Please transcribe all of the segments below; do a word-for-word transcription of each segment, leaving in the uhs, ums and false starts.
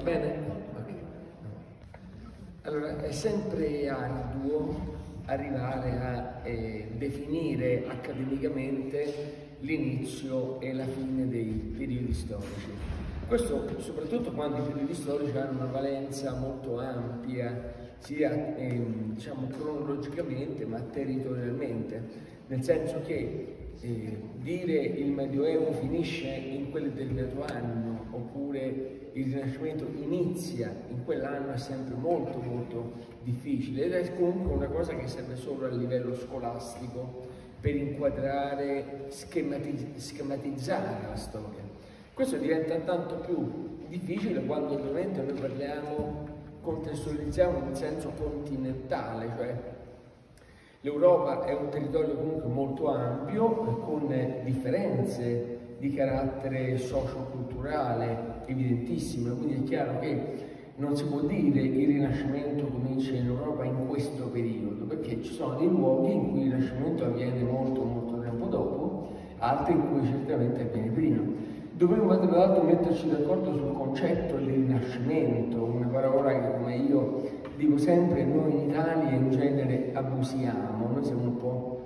bene? Okay. Allora, è sempre arduo arrivare a eh, definire accademicamente l'inizio e la fine dei periodi storici. Questo soprattutto quando i periodi storici hanno una valenza molto ampia, sia eh, diciamo, cronologicamente ma territorialmente, nel senso che eh, dire il Medioevo finisce in quel determinato anno oppure il Rinascimento inizia in quell'anno è sempre molto molto difficile ed è comunque una cosa che serve solo a livello scolastico per inquadrare, schemati schematizzare la storia. Questo diventa tanto più difficile quando ovviamente noi parliamo, contestualizziamo in senso continentale, cioè l'Europa è un territorio comunque molto ampio, con differenze di carattere socio-culturale evidentissime, quindi è chiaro che non si può dire che il Rinascimento comincia in Europa in questo periodo, perché ci sono dei luoghi in cui il Rinascimento avviene molto molto tempo dopo, altri in cui certamente avviene prima. Dovremmo tra l'altro metterci d'accordo sul concetto del Rinascimento, una parola che come io dico sempre noi in Italia in genere abusiamo, noi siamo un po',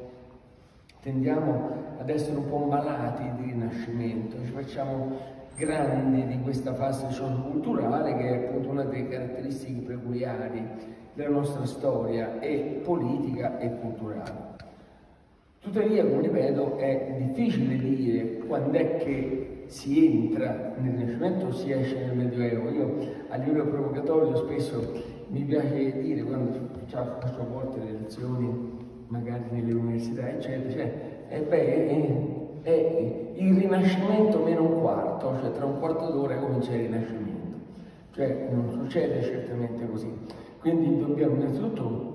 tendiamo ad essere un po' malati di Rinascimento, ci facciamo grandi di questa fase socioculturale che è appunto una delle caratteristiche peculiari della nostra storia e politica e culturale. Tuttavia, come ripeto, è difficile dire quando è che si entra nel Rinascimento o si esce nel Medioevo. Io a livello provocatorio spesso mi piace dire, quando faccio a volte le lezioni, magari nelle università, eccetera, cioè, eh beh, è, è il Rinascimento meno un quarto, cioè tra un quarto d'ora comincia il Rinascimento. Cioè non succede certamente così. Quindi dobbiamo innanzitutto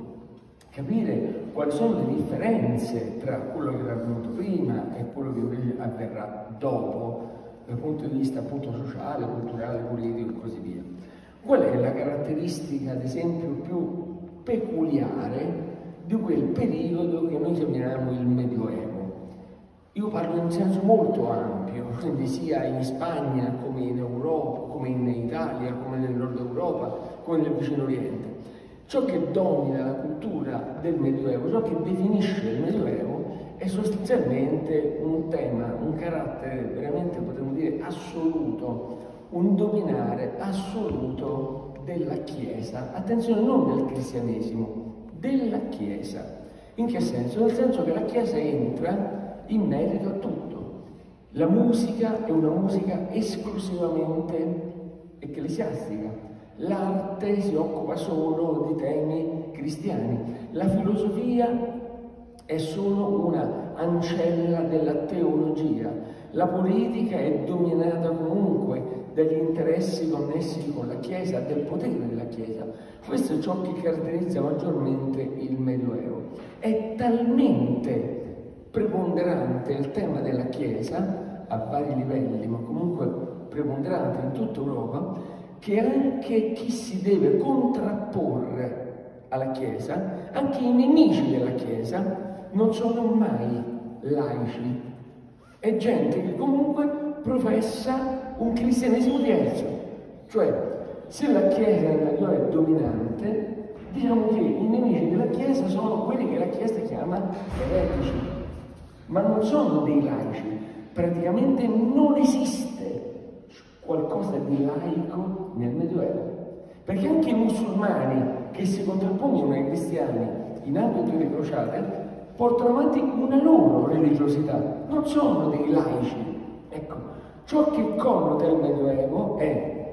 capire quali sono le differenze tra quello che era avvenuto prima e quello che invece avverrà dopo, dal punto di vista appunto sociale, culturale, politico e così via. Qual è la caratteristica, ad esempio, più peculiare di quel periodo che noi chiamiamo il Medioevo? Io parlo in senso molto ampio, quindi sia in Spagna come in Europa, come in Italia, come nel Nord Europa, come nel Vicino Oriente. Ciò che domina la cultura del Medioevo, ciò che definisce il Medioevo, è sostanzialmente un tema, un carattere veramente, potremmo dire, assoluto, un dominare assoluto della Chiesa. Attenzione, non del cristianesimo, della Chiesa. In che senso? Nel senso che la Chiesa entra in merito a tutto. La musica è una musica esclusivamente ecclesiastica. L'arte si occupa solo di temi cristiani, la filosofia è solo una ancella della teologia, la politica è dominata comunque dagli interessi connessi con la Chiesa, del potere della Chiesa. Questo è ciò che caratterizza maggiormente il Medioevo. È talmente preponderante il tema della Chiesa, a vari livelli, ma comunque preponderante in tutta Europa, che anche chi si deve contrapporre alla Chiesa, anche i nemici della Chiesa, non sono mai laici. È gente che comunque professa un cristianesimo diverso. Cioè, se la Chiesa nel Medioevo è dominante, diciamo che i nemici della Chiesa sono quelli che la Chiesa chiama eretici, ma non sono dei laici. Praticamente non esiste qualcosa di laico nel Medioevo, perché anche i musulmani che si contrappongono ai cristiani in ambito delle crociate portano avanti una loro religiosità, non sono dei laici. Ecco, ciò che connota il Medioevo è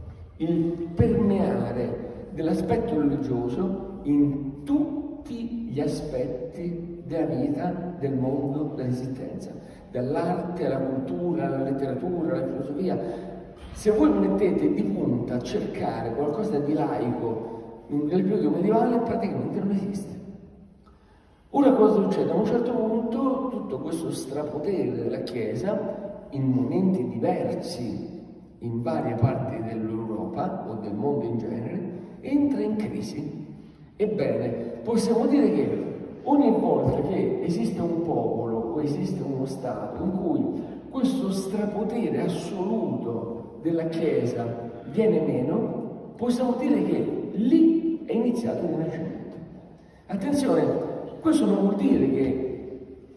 il permeare dell'aspetto religioso in tutti gli aspetti della vita, del mondo, dell'esistenza, dall'arte alla cultura, alla letteratura, alla filosofia. Se voi mettete di punta a cercare qualcosa di laico nel periodo medievale, praticamente non esiste. Ora cosa succede? A un certo punto tutto questo strapotere della Chiesa, in momenti diversi in varie parti dell'Europa o del mondo in genere, entra in crisi. Ebbene, possiamo dire che ogni volta che esiste un popolo o esiste uno Stato in cui questo strapotere assoluto della Chiesa viene meno, possiamo dire che lì è iniziato il Rinascimento. Attenzione, questo non vuol dire che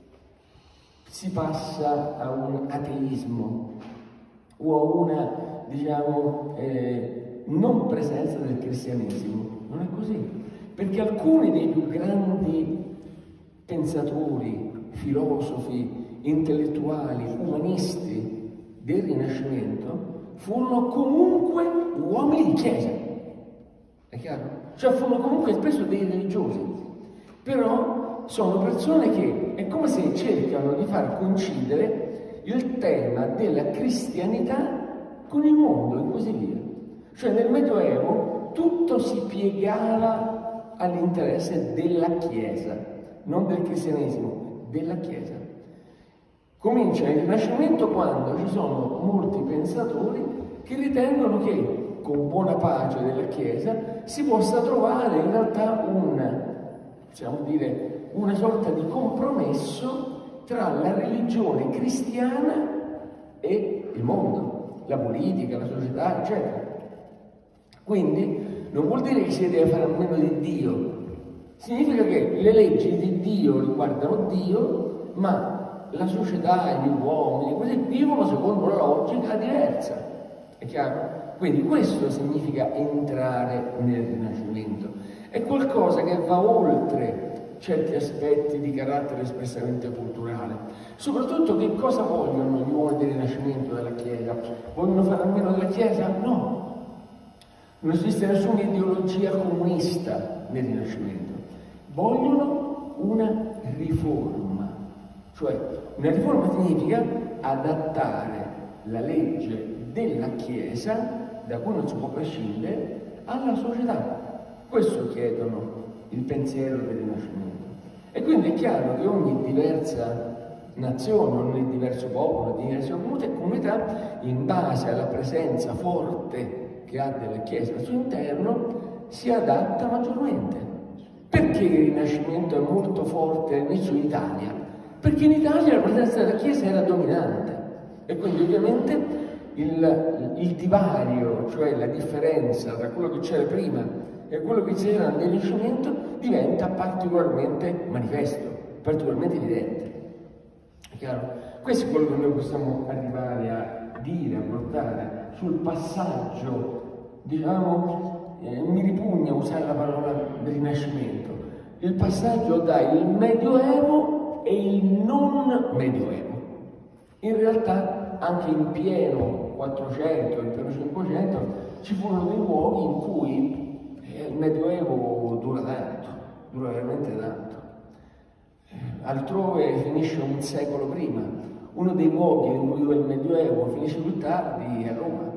si passa a un ateismo o a una, diciamo, eh, non presenza del cristianesimo. Non è così, perché alcuni dei più grandi pensatori, filosofi, intellettuali, umanisti del Rinascimento furono comunque uomini di chiesa, è chiaro? Cioè furono comunque spesso dei religiosi, però sono persone che è come se cercano di far coincidere il tema della cristianità con il mondo e così via. Cioè nel Medioevo tutto si piegava all'interesse della Chiesa, non del cristianesimo, della Chiesa. Comincia il Rinascimento quando ci sono molti pensatori che ritengono che con buona pace della Chiesa si possa trovare in realtà una, possiamo dire, una sorta di compromesso tra la religione cristiana e il mondo, la politica, la società, eccetera. Quindi non vuol dire che si deve fare a meno di Dio, significa che le leggi di Dio riguardano Dio, ma la società e gli uomini così vivono secondo una logica diversa, è chiaro? Quindi questo significa entrare nel Rinascimento, è qualcosa che va oltre certi aspetti di carattere espressamente culturale. Soprattutto che cosa vogliono gli uomini del Rinascimento della Chiesa? Vogliono fare a meno della Chiesa? No! Non esiste nessuna ideologia comunista nel Rinascimento. Vogliono una riforma, cioè una riforma significa adattare la legge della Chiesa, da cui non si può prescindere, alla società. Questo chiedono il pensiero del Rinascimento. E quindi è chiaro che ogni diversa nazione, ogni diverso popolo, ogni diversa comunità, in base alla presenza forte che ha della Chiesa al suo interno, si adatta maggiormente. Perché il Rinascimento è molto forte all'inizio in Italia? Perché in Italia la presenza della Chiesa era dominante e quindi ovviamente il, il divario, cioè la differenza tra quello che c'era prima e quello che c'era nel Rinascimento diventa particolarmente manifesto, particolarmente evidente. È chiaro? Questo è quello che noi possiamo arrivare a dire, a portare sul passaggio, diciamo, eh, mi ripugna usare la parola del Rinascimento, il passaggio da il Medioevo e il non Medioevo. In realtà anche in pieno quattrocento, in pieno cinquecento ci furono dei luoghi in cui eh, il Medioevo dura tanto, dura veramente tanto. Eh, altrove finisce un secolo prima. Uno dei luoghi in cui il Medioevo finisce più tardi è Roma.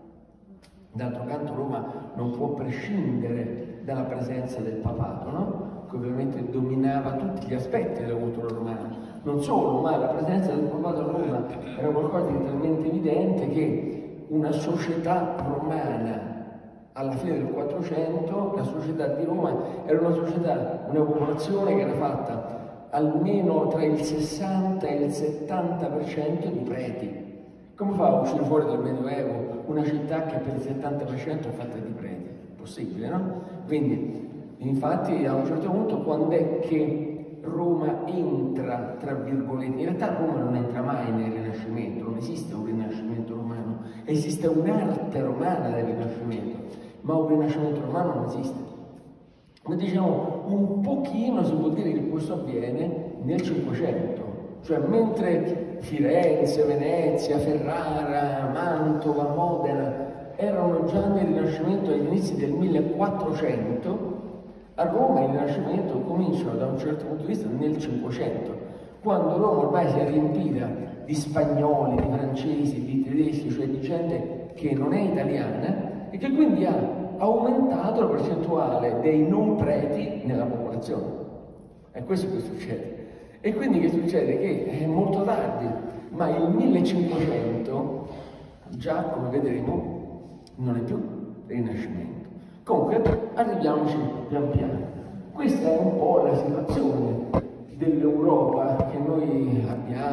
D'altro canto Roma non può prescindere dalla presenza del papato, no? Che ovviamente dominava tutti gli aspetti della cultura romana. Non solo, ma la presenza del papato a Roma era qualcosa di talmente evidente che una società romana alla fine del quattrocento, la società di Roma era una società, una popolazione che era fatta almeno tra il sessanta e il settanta per cento di preti. Come fa a uscire fuori dal Medioevo una città che per il settanta per cento è fatta di preti? Possibile, no? Quindi, infatti, a un certo punto, quando è che Roma entra, tra virgolette, in realtà Roma non entra mai nel Rinascimento, non esiste un Rinascimento romano, esiste un'arte romana del Rinascimento, ma un Rinascimento romano non esiste. Ma diciamo, un pochino si può dire che questo avviene nel Cinquecento, cioè mentre Firenze, Venezia, Ferrara, Mantova, Modena erano già nel Rinascimento agli inizi del millequattrocento, a Roma il Rinascimento comincia da un certo punto di vista nel Cinquecento, quando Roma ormai si è riempita di spagnoli, di francesi, di tedeschi, cioè di gente che non è italiana e che quindi ha aumentato la percentuale dei non preti nella popolazione. È questo che succede. E quindi che succede? Che è molto tardi, ma il millecinquecento, già come vedremo, non è più Rinascimento. Comunque, arriviamoci pian piano. Questa è un po' la situazione dell'Europa che noi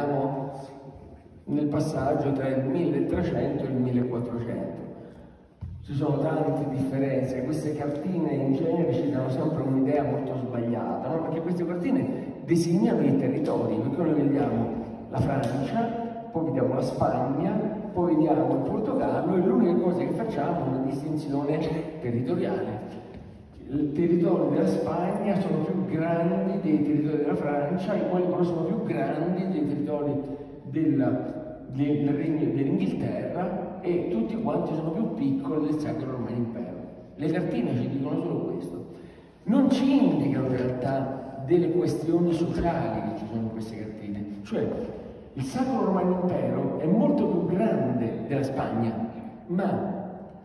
abbiamo nel passaggio tra il milletrecento e il millequattrocento. ci sono tante differenze, queste cartine in genere ci danno sempre un'idea molto sbagliata, no? Perché queste cartine designano i territori, perché noi vediamo la Francia, poi vediamo la Spagna, poi vediamo il Portogallo e l'unica cosa che facciamo è una distinzione territoriale. I territori della Spagna sono più grandi dei territori della Francia, i quali però sono più grandi dei territori della, del Regno dell'Inghilterra e tutti quanti sono più piccoli del Sacro Romano Impero. Le cartine ci dicono solo questo. Non ci indicano in realtà delle questioni sociali che ci sono in queste cartine. Cioè, il Sacro Romano Impero è molto più grande della Spagna, ma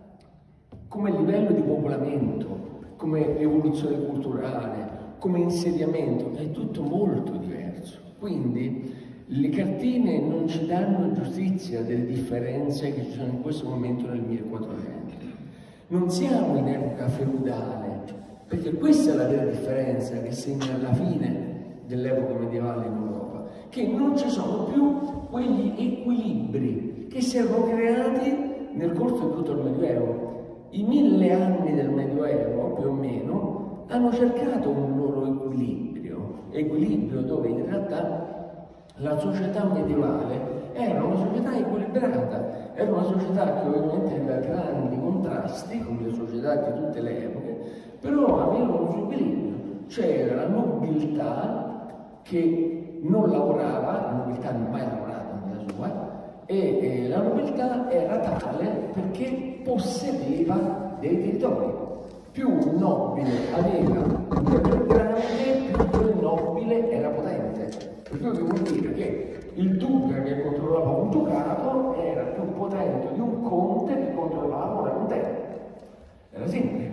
come livello di popolamento, come evoluzione culturale, come insediamento, è tutto molto diverso. Quindi le cartine non ci danno giustizia delle differenze che ci sono in questo momento nel millequattrocento. Non siamo in epoca feudale, perché questa è la vera differenza che segna la fine dell'epoca medievale in Europa, che non ci sono più quegli equilibri che si erano creati nel corso di tutto il Medioevo. I mille anni del Medioevo, più o meno, hanno cercato un loro equilibrio, equilibrio dove in realtà la società medievale era una società equilibrata, era una società che ovviamente aveva grandi contrasti, come le società di tutte le epoche, però aveva un suo equilibrio. C'era la nobiltà che non lavorava, la nobiltà non mai lavorato nella sua, e eh, la nobiltà era tale perché possedeva dei territori. Più un nobile aveva un territorio grande, più quel nobile era potente. Per cui vuol dire che il duca che controllava un ducato era più potente di un conte che controllava una contesa. Era semplice.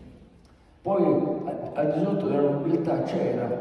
Poi al di sotto della nobiltà c'era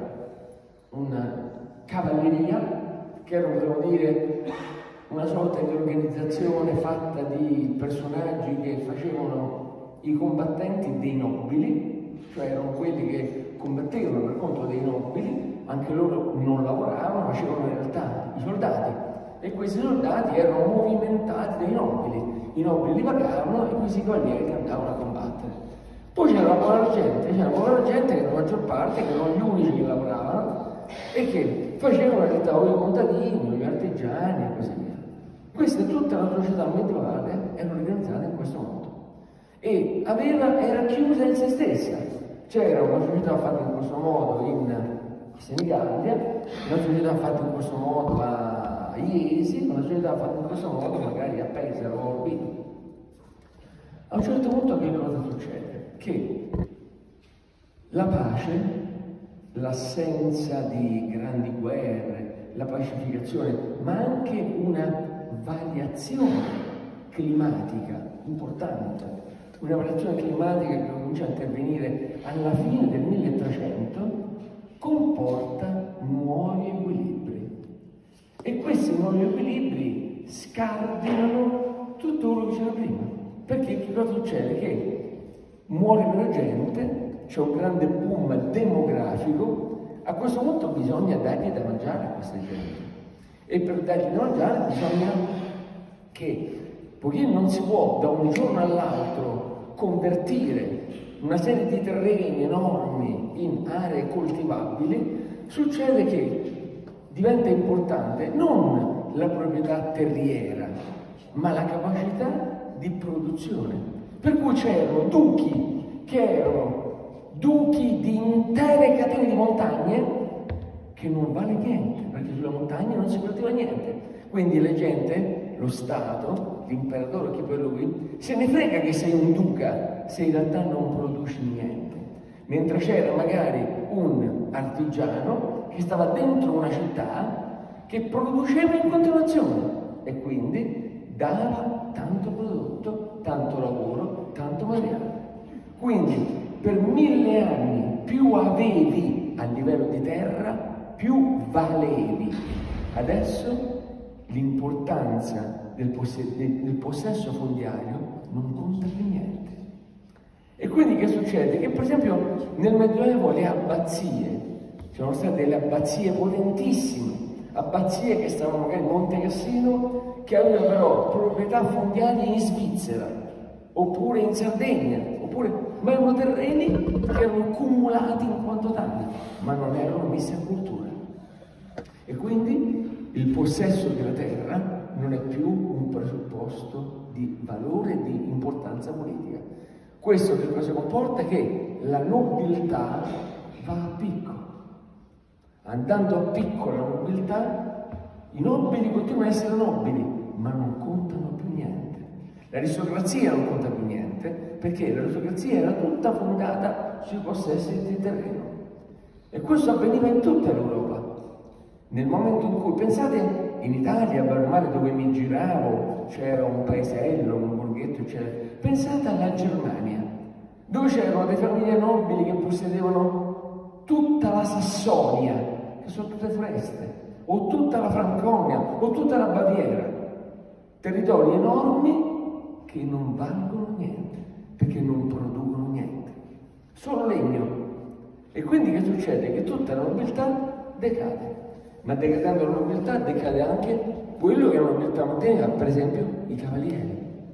una cavalleria, che era, potremmo dire, una sorta di organizzazione fatta di personaggi che facevano i combattenti dei nobili, cioè erano quelli che combattevano per conto dei nobili, anche loro non lavoravano, facevano in realtà i soldati, e questi soldati erano movimentati dai nobili, i nobili li pagavano e questi cavalieri andavano a combattere. Poi c'era la povera gente, c'era la povera gente che la maggior parte, che erano gli unici che lavoravano e che facevano in realtà o i contadini, o gli artigiani e così via. Questa è tutta la società medievale, era organizzata in questo modo e aveva, era chiusa in se stessa. C'era una società fatta in questo modo in Senigallia, una società fatta in questo modo a Iesi, una società fatta in questo modo magari a Pesaro o a Urbino. A un certo punto che cosa succede? Che la pace, l'assenza di grandi guerre, la pacificazione, ma anche una variazione climatica importante, una variazione climatica che comincia a intervenire alla fine del milletrecento, comporta nuovi equilibri. E questi nuovi equilibri scardinano tutto quello che c'era prima. Perché che cosa succede? Che muore meno gente, c'è un grande boom demografico, a questo punto bisogna dargli da mangiare a questa gente. E per dargli da mangiare bisogna che, poiché non si può da un giorno all'altro convertire una serie di terreni enormi in aree coltivabili, succede che diventa importante non la proprietà terriera, ma la capacità di produzione. Per cui c'erano duchi che erano duchi di intere catene di montagne che non vale niente, perché sulla montagna non si coltiva niente. Quindi la gente, lo Stato, l'imperatore, chi poi lui, se ne frega che sei un duca se in realtà non produci niente. Mentre c'era magari un artigiano che stava dentro una città che produceva in continuazione e quindi dava tanto prodotto, tanto lavoro, tanto materiale. Quindi per mille anni più avevi a livello di terra, più valevi. Adesso l'importanza del, poss- del possesso fondiario non conta più niente. E quindi che succede? Che per esempio nel Medioevo le abbazie, c'erano state delle abbazie potentissime, abbazie che stavano magari in Monte Cassino, che avevano però proprietà fondiarie in Svizzera, oppure in Sardegna, oppure... ma erano terreni che erano cumulati in quanto tali, ma non erano messi a cultura. E quindi il possesso della terra non è più un presupposto di valore e di importanza politica. Questo che cosa comporta? Che la nobiltà va a picco. Andando a picco la nobiltà, i nobili continuano a essere nobili, ma non contano più niente. L'aristocrazia non conta più niente, perché l'aristocrazia era tutta fondata sui possessi di terreno. E questo avveniva in tutta l'Europa. Nel momento in cui, pensate, in Italia, mare dove mi giravo, c'era un paesello, un borghetto, eccetera. Pensate alla Germania, dove c'erano delle famiglie nobili che possedevano tutta la Sassonia, che sono tutte foreste, o tutta la Franconia, o tutta la Baviera. Territori enormi che non valgono niente, perché non producono niente, solo legno. E quindi che succede? Che tutta la nobiltà decade, ma decadendo la nobiltà decade anche quello che la nobiltà manteneva, per esempio i cavalieri.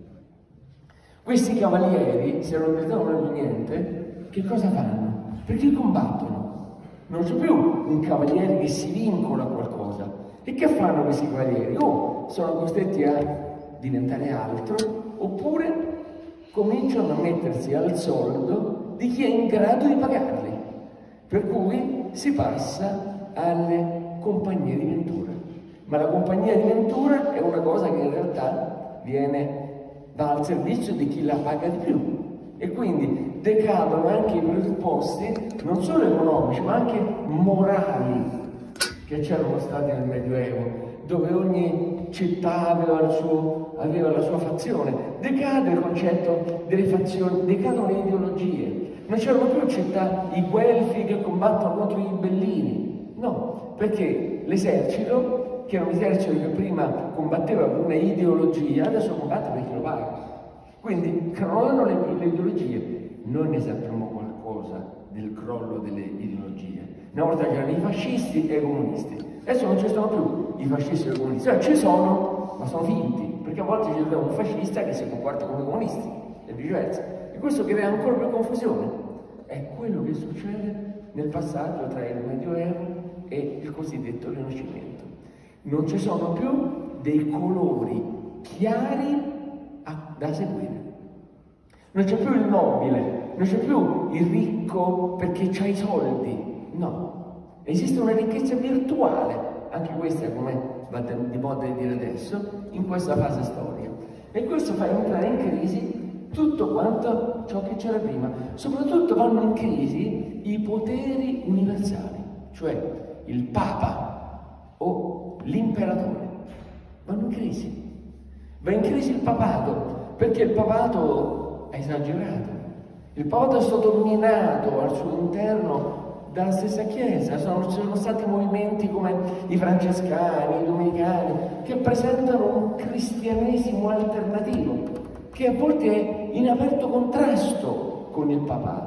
Questi cavalieri, se la nobiltà non è niente, che cosa fanno? Perché combattono. Non c'è più un cavaliere che si vincola a qualcosa. E che fanno questi cavalieri? O sono costretti a diventare altro, oppure cominciano a mettersi al soldo di chi è in grado di pagarli. Per cui si passa alle compagnie di ventura. Ma la compagnia di ventura è una cosa che in realtà viene, va al servizio di chi la paga di più. E quindi decadono anche i presupposti, non solo economici, ma anche morali che c'erano stati nel Medioevo, dove ogni città aveva, il suo, aveva la sua fazione. Decade il concetto delle fazioni, decadono le ideologie. Non c'erano più città, i guelfi che combattono contro gli ibellini. No, perché l'esercito, che era un esercito che prima combatteva per una ideologia, adesso combatte per chi lo paga. Quindi crollano le, le ideologie. Noi ne sappiamo qualcosa del crollo delle ideologie. Una volta c'erano i fascisti e i comunisti. Adesso non ci sono più i fascisti e i comunisti. Cioè ci sono, ma sono finti, perché a volte c'è un fascista che si comporta come i comunisti e viceversa. E questo crea ancora più confusione. È quello che succede nel passaggio tra il Medioevo e il cosiddetto Rinascimento. Non ci sono più dei colori chiari a, da seguire. Non c'è più il nobile, non c'è più il ricco perché c'ha i soldi. No, esiste una ricchezza virtuale, anche questa come va di moda di dire adesso, in questa fase storica. E questo fa entrare in crisi tutto quanto ciò che c'era prima. Soprattutto vanno in crisi i poteri universali, cioè il Papa o l'imperatore. Vanno in crisi. Va in crisi il papato, perché il papato è esagerato. Il papato è stato minato al suo interno dalla stessa Chiesa. Sono, ci sono stati movimenti come i francescani, i domenicani, che presentano un cristianesimo alternativo, che a volte è in aperto contrasto con il papato.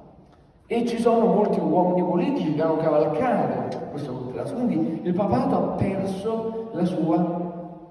E ci sono molti uomini politici che hanno cavalcato questo contrasto. Quindi il papato ha perso la sua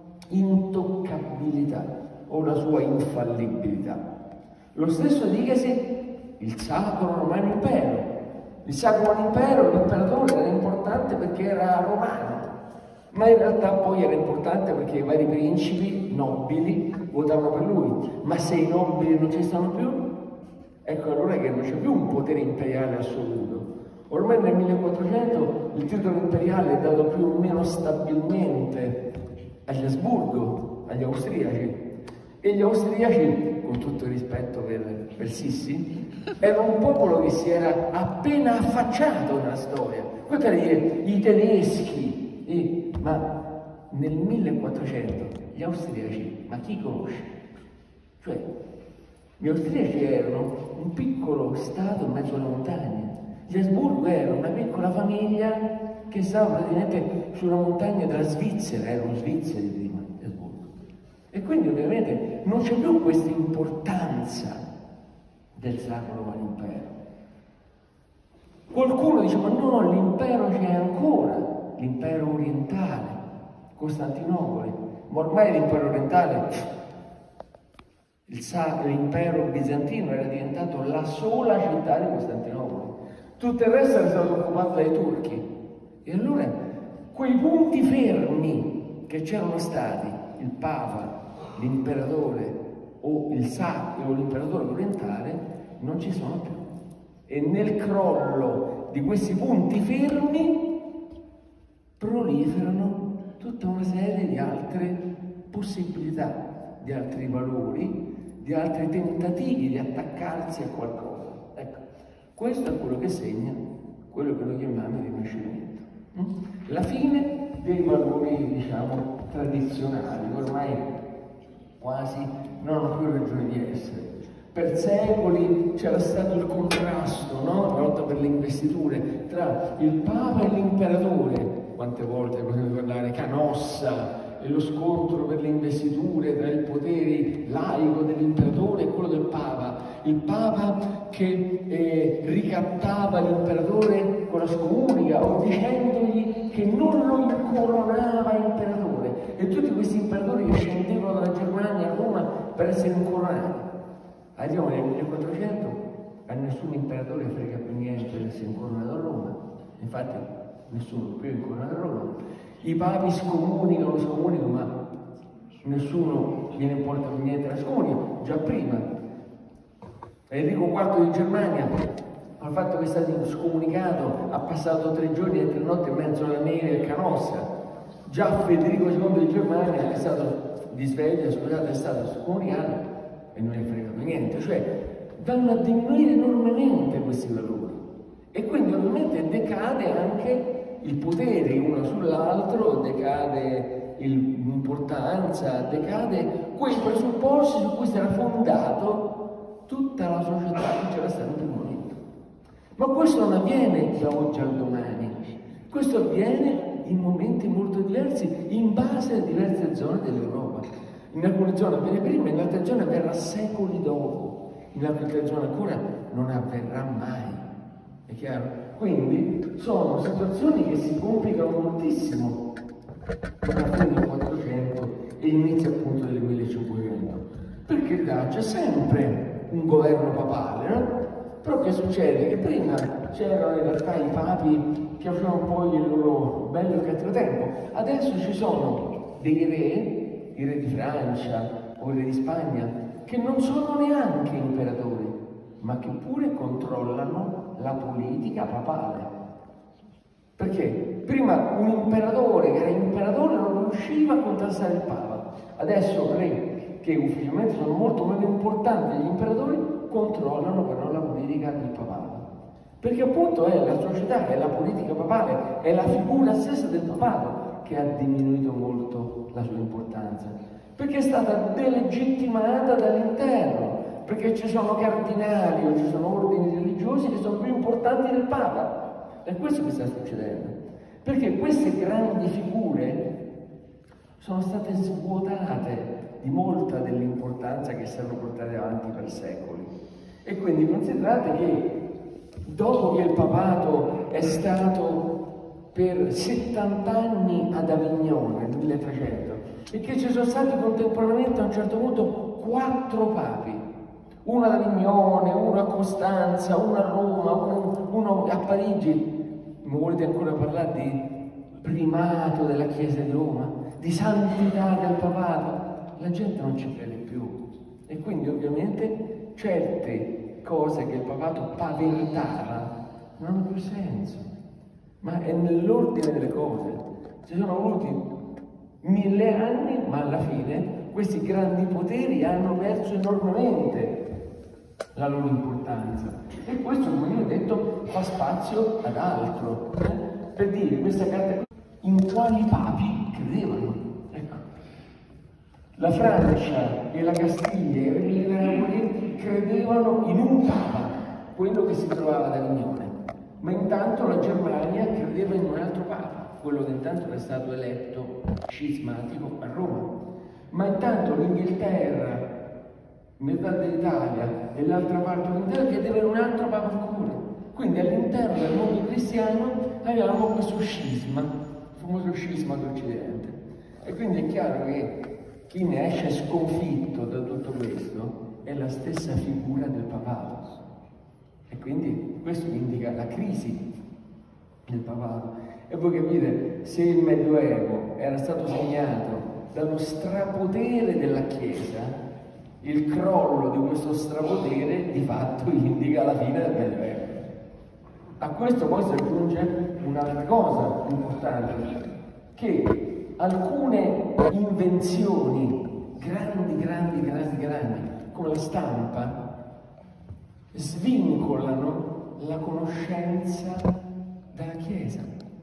intoccabilità o la sua infallibilità. Lo stesso dicasi il Sacro Romano Impero. Il Sacro Romano Impero, l'imperatore era importante perché era romano, ma in realtà poi era importante perché i vari principi nobili votavano per lui. Ma se i nobili non ci stanno più, ecco allora che non c'è più un potere imperiale assoluto. Ormai nel millequattrocento il titolo imperiale è dato più o meno stabilmente agli Asburgo, agli austriaci. E gli austriaci, con tutto il rispetto per, per Sissi, erano un popolo che si era appena affacciato nella storia. Questo era dire, i tedeschi, e, ma nel millequattrocento gli austriaci, ma chi conosce? Cioè, gli austriaci erano un piccolo stato in mezzo alle montagne. Gli Asburgo erano una piccola famiglia che stava praticamente sulla montagna della Svizzera, erano svizzeri prima. E quindi ovviamente non c'è più questa importanza del Sacro Romano Impero. Qualcuno dice, ma no, l'impero c'è ancora, l'impero orientale, Costantinopoli, ma ormai l'impero orientale l'impero bizantino era diventato la sola città di Costantinopoli, tutto il resto era stato occupato dai turchi. E allora quei punti fermi che c'erano stati, il Papa, l'imperatore o il sacro o l'imperatore orientale, non ci sono più. E nel crollo di questi punti fermi proliferano tutta una serie di altre possibilità, di altri valori, di altri tentativi di attaccarsi a qualcosa. Ecco, questo è quello che segna quello che noi chiamiamo il Rinascimento. La fine dei valori, diciamo, tradizionali, ormai quasi non hanno più ragione di essere. Per secoli c'era stato il contrasto, no? La lotta per le investiture tra il Papa e l'imperatore. Quante volte possiamo parlare Canossa e lo scontro per le investiture tra il potere laico dell'imperatore e quello del Papa. Il Papa che eh, ricattava l'imperatore con la scomunica o dicendogli che non lo incoronava imperatore. E tutti questi imperatori che scendevano dalla Germania a Roma per essere incoronati. Arriviamo nel millequattrocento, a nessun imperatore frega più niente di essere incoronato a Roma. Infatti nessuno più è incoronato a Roma. I papi scomunicano, scomunicano, ma nessuno gliene importa più niente la scomunica, già prima. Enrico quarto di Germania, al fatto che è stato scomunicato, ha passato tre giorni e tre notti in mezzo alla neve e Canossa. Già Federico secondo di Germania è stato di sveglia, scusate, è stato scomunicato e non ne frega più niente. Cioè, vanno a diminuire enormemente questi valori. E quindi ovviamente decade anche il potere uno sull'altro, decade l'importanza, decade quei presupposti su cui si era fondato tutta la società che c'era stata in quel momento. Ma questo non avviene da oggi al domani, questo avviene in momenti molto diversi, in base a diverse zone dell'Europa. In alcune zone avviene prima, in altre zone avverrà secoli dopo, in altre zone ancora non avverrà mai. È chiaro? Quindi sono situazioni che si complicano moltissimo tra la fine del quattrocento e l'inizio appunto del millecinquecento. Perché là c'è sempre un governo papale, no? Però che succede? Che prima c'erano in realtà i papi che facevano poi il loro bello e cattivo tempo. Adesso ci sono dei re, i re di Francia o i re di Spagna, che non sono neanche imperatori, ma che pure controllano la politica papale. Perché prima un imperatore che era imperatore non riusciva a contrastare il Papa. Adesso re, che ufficialmente sono molto meno importanti degli imperatori, controllano però la politica del papato. Perché appunto è la società, è la politica papale, è la figura stessa del papato che ha diminuito molto la sua importanza. Perché è stata delegittimata dall'interno. Perché ci sono cardinali o ci sono ordini religiosi che sono più importanti del Papa. È questo che sta succedendo. Perché queste grandi figure sono state svuotate di molta dell'importanza che si erano portate avanti per secoli. E quindi considerate che dopo che il papato è stato per settanta anni ad Avignone, nel milletrecento, e che ci sono stati contemporaneamente a un certo punto quattro papi, uno ad Avignone, uno a Costanza, uno a Roma, uno, uno a Parigi. Mi volete ancora parlare di primato della Chiesa di Roma, di santità del papato? La gente non ci crede più. E quindi ovviamente certe cose che il papato paventava non hanno più senso. Ma è nell'ordine delle cose. Ci sono voluti mille anni, ma alla fine questi grandi poteri hanno perso enormemente la loro importanza. E questo, come io ho detto, fa spazio ad altro. Eh? Per dire, questa carta in quali papi credevano. Ecco. La Francia e la Castiglia e i re di Napoli credevano in un papa, quello che si trovava ad Avignone. Ma intanto la Germania credeva in un altro papa, quello che intanto era stato eletto scismatico a Roma. Ma intanto l'Inghilterra, metà dell'Italia e l'altra parte dell'Italia credevano in un altro papa ancora. Quindi all'interno del mondo cristiano avevamo questo scisma, il famoso scisma d'Occidente. E quindi è chiaro che chi ne esce sconfitto da tutto questo è la stessa figura del papato. E quindi questo indica la crisi del papato. E voi capite, se il Medioevo era stato segnato dallo strapotere della Chiesa, il crollo di questo strapotere di fatto indica la fine del Medioevo. A questo poi si aggiunge un'altra cosa importante, che alcune invenzioni grandi, grandi, grandi, grandi, come la stampa, svincolano la conoscenza dalla Chiesa.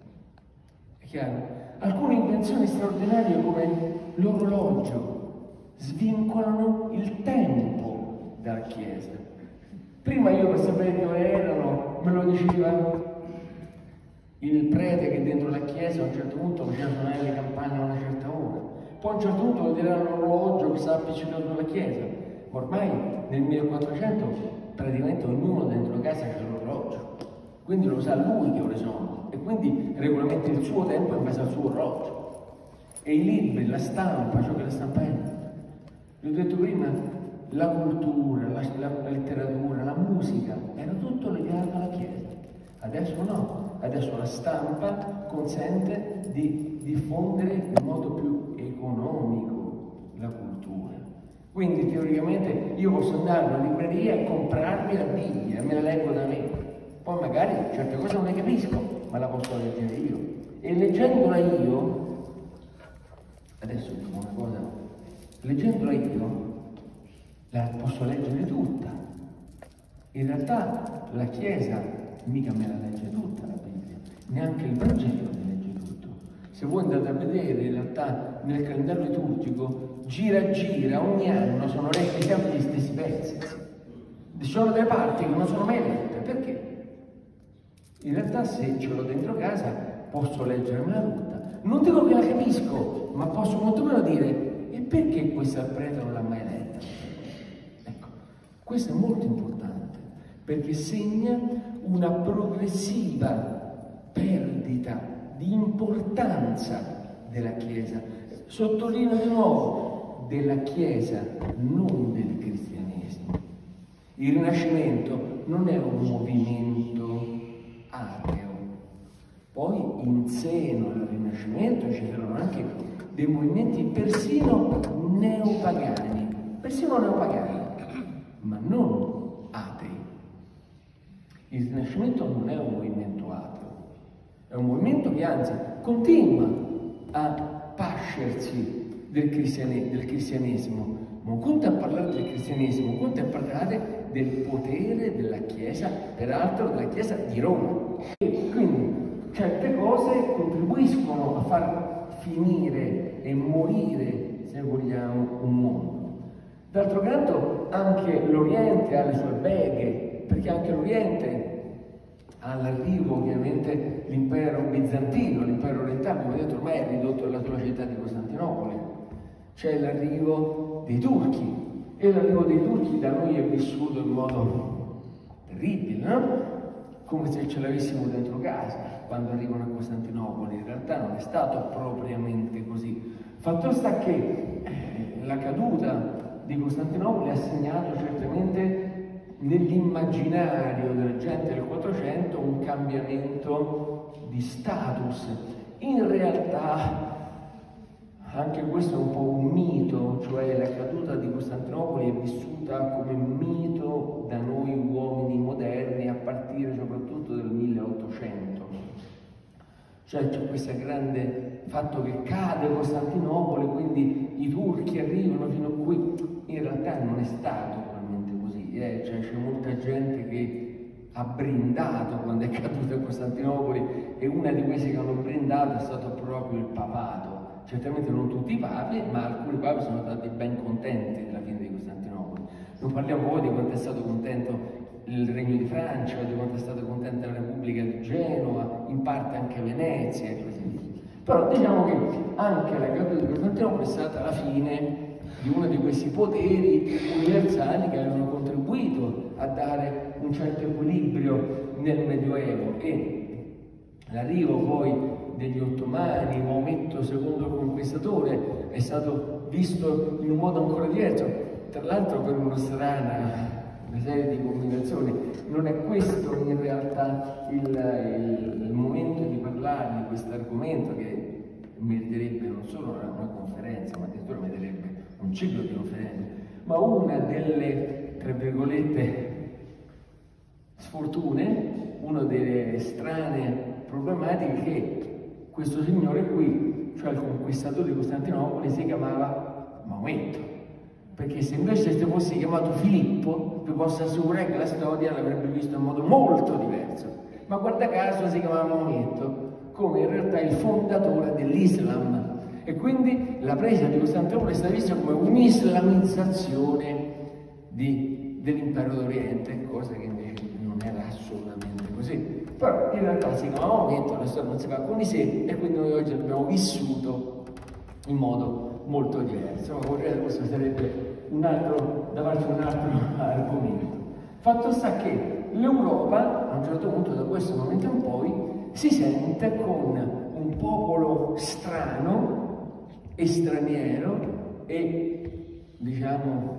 È chiaro? Alcune invenzioni straordinarie come l'orologio svincolano il tempo dalla Chiesa. Prima io per sapere che ore erano me lo diceva il prete che dentro la Chiesa a un certo punto faceva suonare le campane a una certa ora. Poi a un certo punto lo dirà l'orologio che sta appiccicato sulla Chiesa. Ormai nel millequattrocento praticamente ognuno dentro casa c'è l'orologio, quindi lo sa lui che ore sono e quindi regolamenta il suo tempo in base al suo orologio. E i libri, la stampa, ciò che la stampa è. Vi ho detto prima, la cultura, la, la, la letteratura, la musica, era tutto legato alla Chiesa. Adesso no, adesso la stampa consente di diffondere in modo più economico la cultura. Quindi teoricamente io posso andare alla libreria e comprarmi la Bibbia, me la leggo da me. Poi magari certe cose non le capisco, ma la posso leggere io. E leggendola io, adesso dico una cosa, leggendola io, la posso leggere tutta. In realtà la Chiesa mica me la legge tutta la Bibbia, neanche il Vangelo ne legge tutto. Se voi andate a vedere, in realtà nel calendario liturgico, gira gira, ogni anno sono letti sempre gli stessi pezzi. Ci sono delle parti che non sono mai lette, perché? In realtà se ce l'ho dentro casa posso leggermela tutta. Non dico che la capisco, ma posso molto meno dire, e perché questa prete non l'ha mai letta? Ecco, questo è molto importante, perché segna una progressiva perdita di importanza della Chiesa. Sottolineo di nuovo, della Chiesa, non del cristianesimo. Il Rinascimento non è un movimento ateo. Poi in seno al Rinascimento ci saranno anche dei movimenti persino neopagani, persino neopagani, ma non atei. Il Rinascimento non è un movimento ateo, è un movimento che anzi continua a pascersi del, cristiane, del cristianesimo. Non conta a parlare del cristianesimo, conta a parlare del potere della Chiesa, peraltro della Chiesa di Roma. E quindi certe cose contribuiscono a far finire e morire, se vogliamo, un mondo. D'altro canto anche l'Oriente ha le sue beghe, perché anche l'Oriente ha all'arrivo ovviamente l'impero bizantino, l'impero orientale, come detto ormai è ridotto alla sola città di Costantinopoli. C'è l'arrivo dei turchi, e l'arrivo dei turchi da noi è vissuto in modo terribile, no? Come se ce l'avessimo dentro casa quando arrivano a Costantinopoli. In realtà non è stato propriamente così. Fatto sta che eh, la caduta di Costantinopoli ha segnato certamente nell'immaginario della gente del Quattrocento un cambiamento di status. In realtà anche questo è un po' un mito, cioè la caduta di Costantinopoli è vissuta come mito da noi uomini moderni a partire soprattutto del milleottocento. Cioè c'è questo grande fatto che cade Costantinopoli, quindi i turchi arrivano fino a qui. In realtà non è stato realmente così, eh? Cioè, c'è molta gente che ha brindato quando è caduta Costantinopoli e una di queste che hanno brindato è stato proprio il papato. Certamente non tutti i papi, ma alcuni papi sono stati ben contenti della fine di Costantinopoli. Non parliamo poi di quanto è stato contento il Regno di Francia, di quanto è stata contenta la Repubblica di Genova, in parte anche Venezia e così via. Però diciamo che anche la caduta di Costantinopoli è stata la fine di uno di questi poteri universali che avevano contribuito a dare un certo equilibrio nel Medioevo, e l'arrivo poi degli ottomani, Maometto secondo il Conquistatore, è stato visto in un modo ancora diverso, tra l'altro per una strana, una serie di combinazioni. Non è questo in realtà il, il, il momento di parlare di questo argomento, che meriterebbe non solo una, una conferenza, ma addirittura meriterebbe un ciclo di conferenze, ma una delle, tra virgolette, sfortune, una delle strane problematiche che questo signore qui, cioè il conquistatore di Costantinopoli, si chiamava Maometto, perché se invece se fosse chiamato Filippo, vi posso assicurare che la storia l'avrebbe visto in modo molto diverso, ma guarda caso si chiamava Maometto, come in realtà il fondatore dell'Islam, e quindi la presa di Costantinopoli è stata vista come un'islamizzazione dell'impero d'Oriente, cosa che invece non era assolutamente così. Però in realtà si chiamava Maometto, la storia non si fa con i sé, e quindi noi oggi abbiamo vissuto in modo molto diverso. Ma vorrei, questo sarebbe un altro, da parte un altro argomento. Fatto sta che l'Europa, a un certo punto, da questo momento in poi, si sente con un popolo strano e straniero e, diciamo,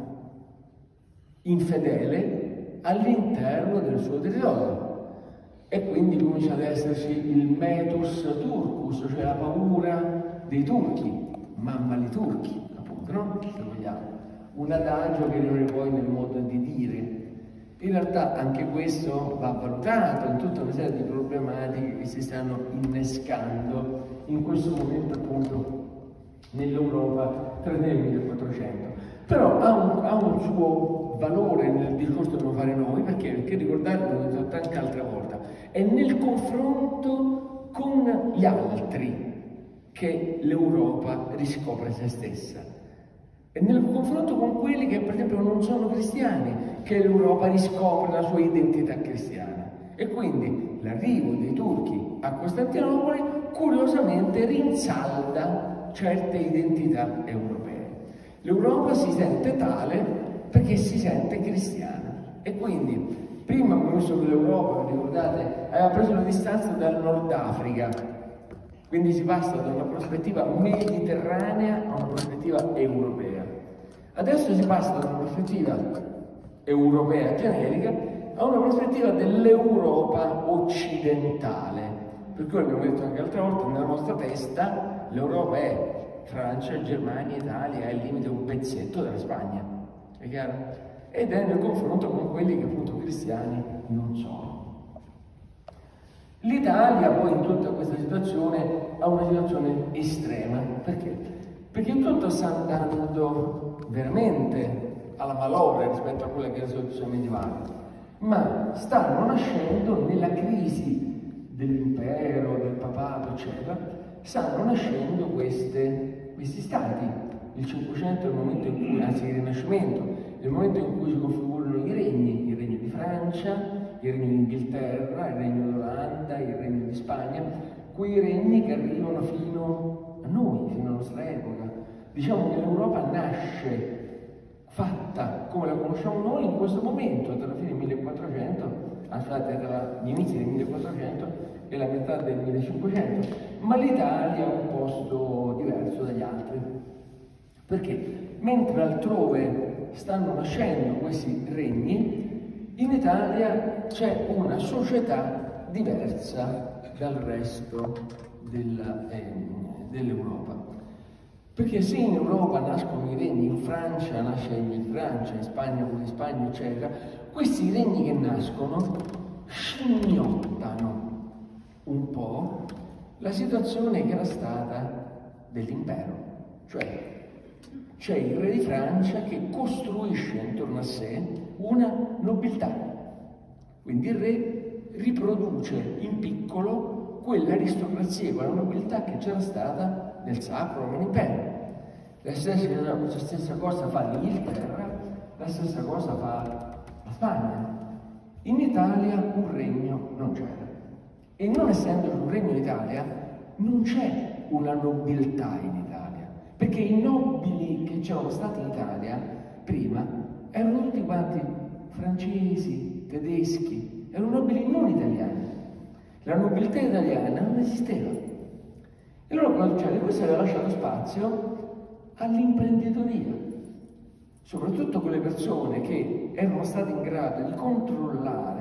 infedele all'interno del suo territorio. E quindi comincia ad esserci il metus turcus, cioè la paura dei turchi, mamma di turchi, appunto, no? Se vogliamo. Un adagio che non è poi nel modo di dire. In realtà anche questo va valutato in tutta una serie di problematiche che si stanno innescando in questo momento, appunto, nell'Europa tra il millequattrocento. Però ha un, ha un suo valore nel discorso che dobbiamo fare noi, perché? Perché ricordarlo, l'ho detto tante altre volte, è nel confronto con gli altri che l'Europa riscopre se stessa. È nel confronto con quelli che per esempio non sono cristiani che l'Europa riscopre la sua identità cristiana. E quindi l'arrivo dei turchi a Costantinopoli curiosamente rinsalda certe identità europee. L'Europa si sente tale perché si sente cristiana. E quindi prima abbiamo visto che l'Europa, vi ricordate, aveva preso la distanza dal Nord Africa. Quindi si passa da una prospettiva mediterranea a una prospettiva europea. Adesso si passa da una prospettiva europea generica a una prospettiva dell'Europa occidentale. Per cui abbiamo detto anche l'altra volta, nella nostra testa l'Europa è Francia, Germania, Italia, è il limite un pezzetto della Spagna. È chiaro? Ed è nel confronto con quelli che appunto cristiani non sono. L'Italia poi in tutta questa situazione ha una situazione estrema. Perché? Perché tutto sta andando veramente alla malora rispetto a quella che è la situazione medievale, ma stanno nascendo nella crisi dell'impero, del papato, eccetera, stanno nascendo queste, questi stati. Il Cinquecento è il momento in cui, anzi il Rinascimento, è il momento in cui si configurano i regni, il regno di Francia, il regno di Inghilterra, il regno d'Olanda, il regno di Spagna, quei regni che arrivano fino a noi, fino alla nostra epoca. Diciamo che l'Europa nasce fatta come la conosciamo noi in questo momento, tra la fine del millequattrocento, scusate, tra gli inizi del millequattrocento e la metà del millecinquecento, ma l'Italia è un posto diverso dagli altri. Perché? Mentre altrove stanno nascendo questi regni, in Italia c'è una società diversa dal resto della, eh, dell'Europa. Perché se in Europa nascono i regni, in Francia nasce il regno di Francia, in Spagna quello di Spagna, eccetera, questi regni che nascono scimmiottano un po' la situazione che era stata dell'impero. Cioè c'è il re di Francia che costruisce intorno a sé una nobiltà. Quindi il re riproduce in piccolo quell'aristocrazia, quella nobiltà che c'era stata nel Sacro Romano Impero. La stessa, la stessa cosa fa l'Inghilterra, la stessa cosa fa la Spagna. In Italia un regno non c'era. E non essendo un regno in Italia, non c'è una nobiltà in Italia. Perché i nobili che c'erano stati in Italia prima erano tutti quanti francesi, tedeschi, erano nobili non italiani. La nobiltà italiana non esisteva. E allora cosa succede? Questo aveva lasciato spazio all'imprenditoria, soprattutto quelle persone che erano state in grado di controllare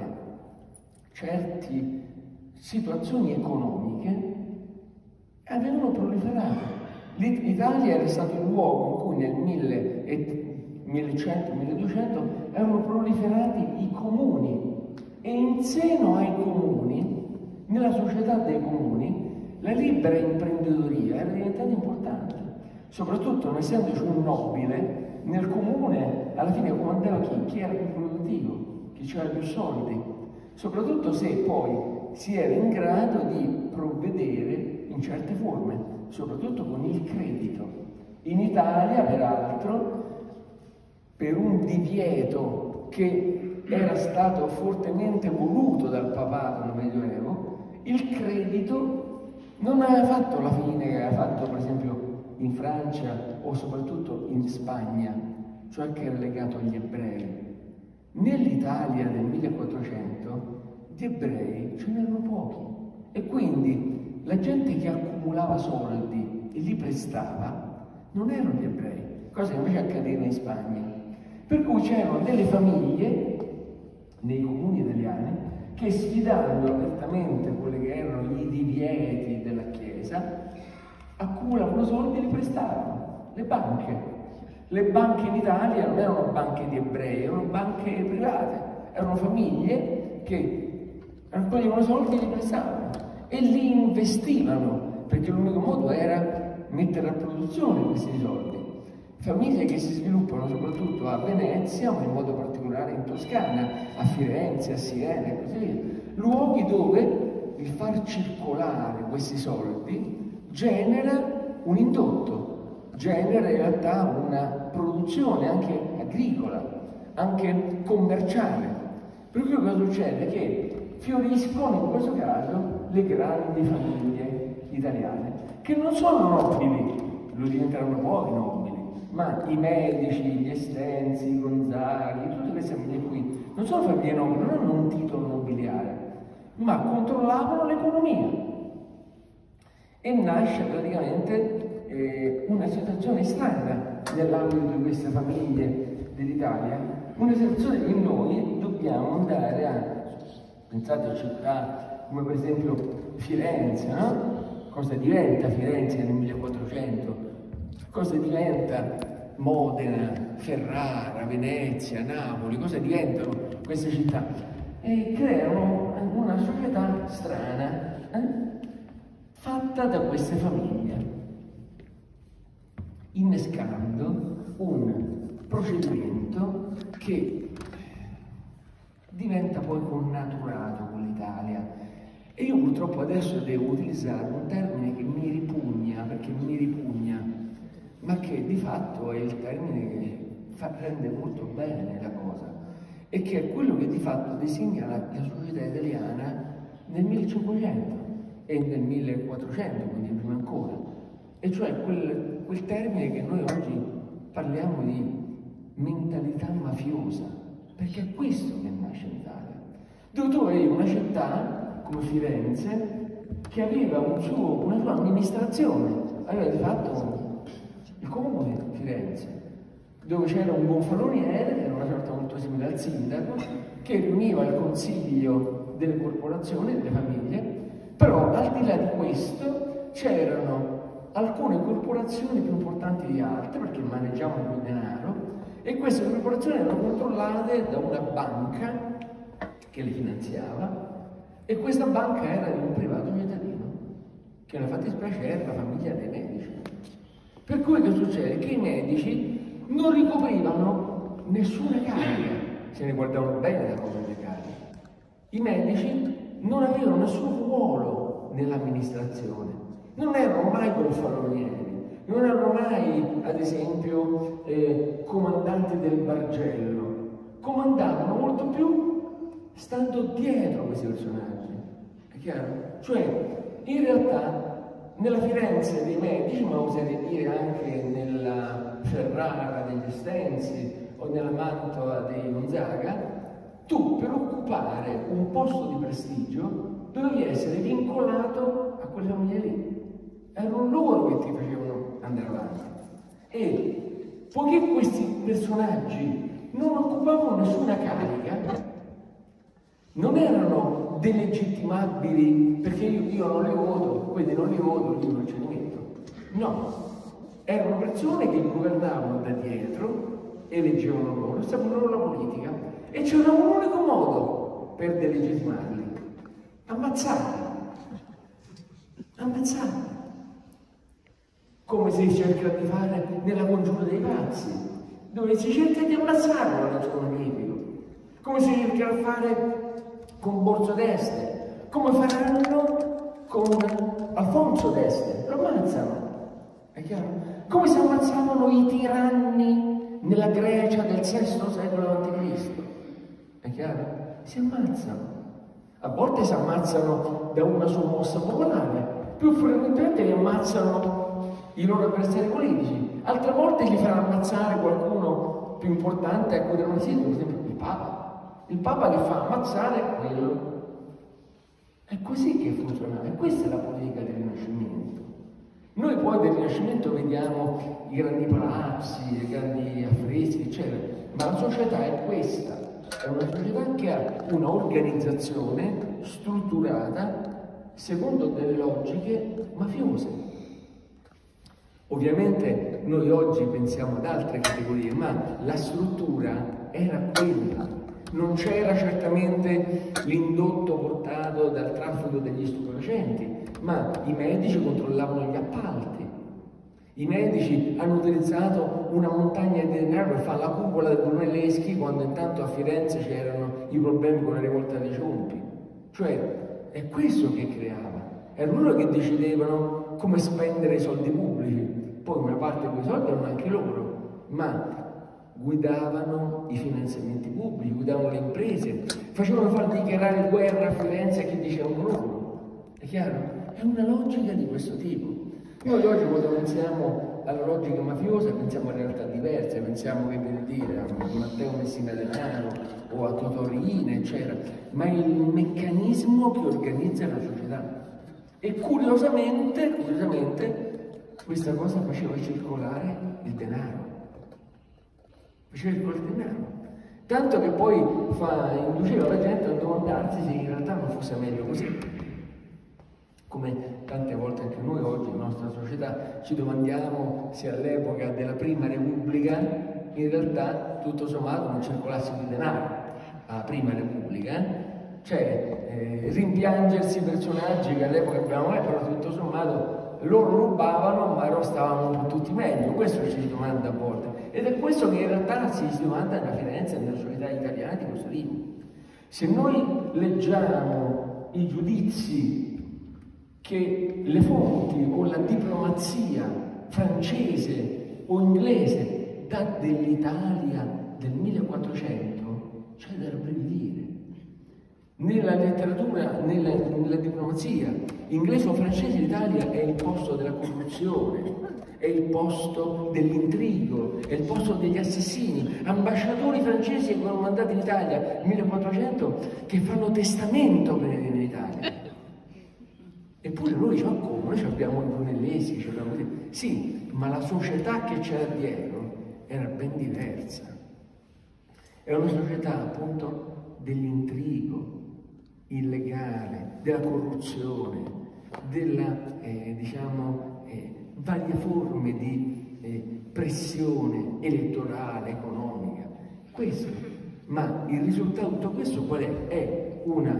certe situazioni economiche avevano proliferato. L'Italia era stato il luogo in cui nel millecento milleduecento erano proliferati i comuni, e in seno ai comuni, nella società dei comuni, la libera imprenditoria era diventata importante, soprattutto non essendoci un nobile. Nel comune alla fine comandava chi? Chi era più produttivo, chi aveva più soldi, soprattutto se poi si era in grado di provvedere in certe forme, soprattutto con il credito. In Italia, peraltro, per un divieto che era stato fortemente voluto dal papato nel Medioevo, il credito non aveva fatto la fine che aveva fatto per esempio in Francia o soprattutto in Spagna, cioè che era legato agli ebrei. Nell'Italia del millequattrocento di ebrei ce n'erano pochi, e quindi la gente che accumulava soldi e li prestava non erano gli ebrei, cosa che invece accadeva in Spagna. Per cui c'erano delle famiglie nei comuni italiani che, sfidando apertamente quelli che erano i divieti della Chiesa, accumulavano soldi e li prestavano. Le banche. Le banche in Italia non erano banche di ebrei, erano banche private, erano famiglie che raccoglievano soldi e li prestavano e li investivano, perché l'unico modo era mettere a produzione questi soldi. Famiglie che si sviluppano soprattutto a Venezia, ma in modo particolare in Toscana, a Firenze, a Siena e così via. Luoghi dove il far circolare questi soldi genera un indotto, genera in realtà una produzione anche agricola, anche commerciale. Per cui cosa succede? Che fioriscono in questo caso le grandi famiglie italiane, che non sono nobili, lo diventeranno poi nobili, ma i Medici, gli Estensi, i Gonzaghi, tutte queste famiglie qui, non sono famiglie nobili, non hanno un titolo nobiliare, ma controllavano l'economia. E nasce praticamente eh, una situazione strana nell'ambito di queste famiglie dell'Italia, una situazione che noi dobbiamo andare a, pensate a città come per esempio Firenze, no? Cosa diventa Firenze nel millequattrocento? Cosa diventa Modena, Ferrara, Venezia, Napoli? Cosa diventano queste città? E creano una società strana, eh? fatta da queste famiglie, innescando un procedimento che diventa poi connaturato con l'Italia. E io purtroppo adesso devo utilizzare un termine che mi ripugna, perché mi ripugna, ma che di fatto è il termine che fa, rende molto bene la cosa, e che è quello che di fatto designa la, la società italiana nel millecinquecento e nel millequattrocento, quindi prima ancora, e cioè quel, quel termine che noi oggi parliamo di mentalità mafiosa, perché è questo che nasce in Italia, dove tu avevi una città come Firenze che aveva un suo, una sua amministrazione, aveva di fatto il comune di Firenze, dove c'era un gonfaloniere, che era una sorta molto simile al sindaco, che riuniva il consiglio delle corporazioni, delle famiglie, però al di là di questo c'erano alcune corporazioni più importanti di altre, perché maneggiavano più denaro, e queste corporazioni erano controllate da una banca che le finanziava, e questa banca era di un privato cittadino, che nella fattispecie era la famiglia dei Medici. Per cui che succede? Che i Medici non ricoprivano nessuna carica, se ne guardavano bene da come le cariche. I Medici non avevano nessun ruolo nell'amministrazione, non erano mai gonfalonieri, non erano mai, ad esempio, eh, comandanti del Bargello, comandavano molto più stando dietro questi personaggi, è chiaro? Cioè, in realtà, nella Firenze dei Medici, ma oserei dire anche nella Ferrara degli Estensi o nella Mantova dei Gonzaga, tu per occupare un posto di prestigio dovevi essere vincolato a quelle famiglie lì. Erano loro che ti facevano andare avanti. E poiché questi personaggi non occupavano nessuna carica, non erano delegittimabili perché io, io non li voto, quindi non li voto, io non ce li metto. No, erano persone che governavano da dietro, eleggevano loro, sapevano la politica e c'era un unico modo per delegittimarli: ammazzarli. Ammazzarli. Come si cerca di fare nella congiura dei pazzi, dove si cerca di ammazzarlo all'altro magnifico, come si cerca di fare con Borso d'Este, come faranno con Alfonso d'Este, lo ammazzano, è chiaro? Come si ammazzavano i tiranni nella Grecia del sesto secolo avanti Cristo, è chiaro? Si ammazzano. A volte si ammazzano da una sommossa popolare, più frequentemente li ammazzano i loro avversari politici, altre volte gli faranno ammazzare qualcuno più importante a cui non esiste, per esempio il Papa. Il Papa che fa ammazzare quello. È così che funziona, e questa è la politica del Rinascimento. Noi poi del Rinascimento vediamo i grandi palazzi, i grandi affreschi, eccetera, ma la società è questa, è una società che ha una organizzazione strutturata secondo delle logiche mafiose. Ovviamente noi oggi pensiamo ad altre categorie, ma la struttura era quella. Non c'era certamente l'indotto portato dal traffico degli stupefacenti, ma i medici controllavano gli appalti. I medici hanno utilizzato una montagna di denaro per fare la cupola dei Brunelleschi quando intanto a Firenze c'erano i problemi con la rivolta dei Ciompi. Cioè, è questo che creava. Erano loro che decidevano come spendere i soldi pubblici. Poi una parte di quei soldi erano anche loro, ma guidavano i finanziamenti pubblici, guidavano le imprese, facevano far dichiarare guerra a Firenze a chi dicevano loro. È chiaro? È una logica di questo tipo. Noi oggi quando pensiamo alla logica mafiosa pensiamo a realtà diverse, pensiamo che per dire a Matteo Messina Denaro o a Totò Riina, eccetera, ma è il meccanismo che organizza la società. E curiosamente, curiosamente, questa cosa faceva circolare il denaro. Faceva circolare il denaro. Tanto che poi fa, induceva la gente a domandarsi se in realtà non fosse meglio così. Come tante volte anche noi oggi, nella nostra società, ci domandiamo se all'epoca della Prima Repubblica in realtà tutto sommato non circolasse più denaro alla Prima Repubblica. Eh? Cioè, eh, rimpiangersi personaggi che all'epoca abbiamo mai, però tutto sommato loro rubavano ma stavano tutti meglio. Questo ci si domanda a volte, ed è questo che in realtà si domanda nella Firenze e nella società italiana di questo tipo. Se noi leggiamo i giudizi che le fonti o la diplomazia francese o inglese dà dell'Italia del millequattrocento, c'è da rabbrividire. Nella letteratura, nella, nella diplomazia inglese o francese, l'Italia è il posto della corruzione, è il posto dell'intrigo, è il posto degli assassini. Ambasciatori francesi che vengono mandati in Italia nel millequattrocento che fanno testamento per venire in Italia. Eppure noi diciamo come? Noi abbiamo i Brunelleschi, ci abbiamo... sì, ma la società che c'era dietro era ben diversa. Era una società appunto dell'intrigo illegale, della corruzione, della, eh, diciamo, eh, varie forme di eh, pressione elettorale, economica. Questo, ma il risultato di tutto questo qual è? È una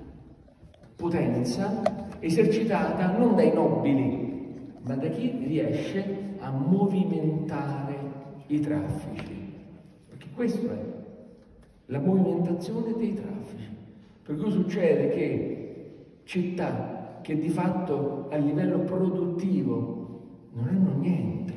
potenza esercitata non dai nobili, ma da chi riesce a movimentare i traffici. Perché questo è la movimentazione dei traffici. Per cui succede che città che di fatto a livello produttivo non hanno niente.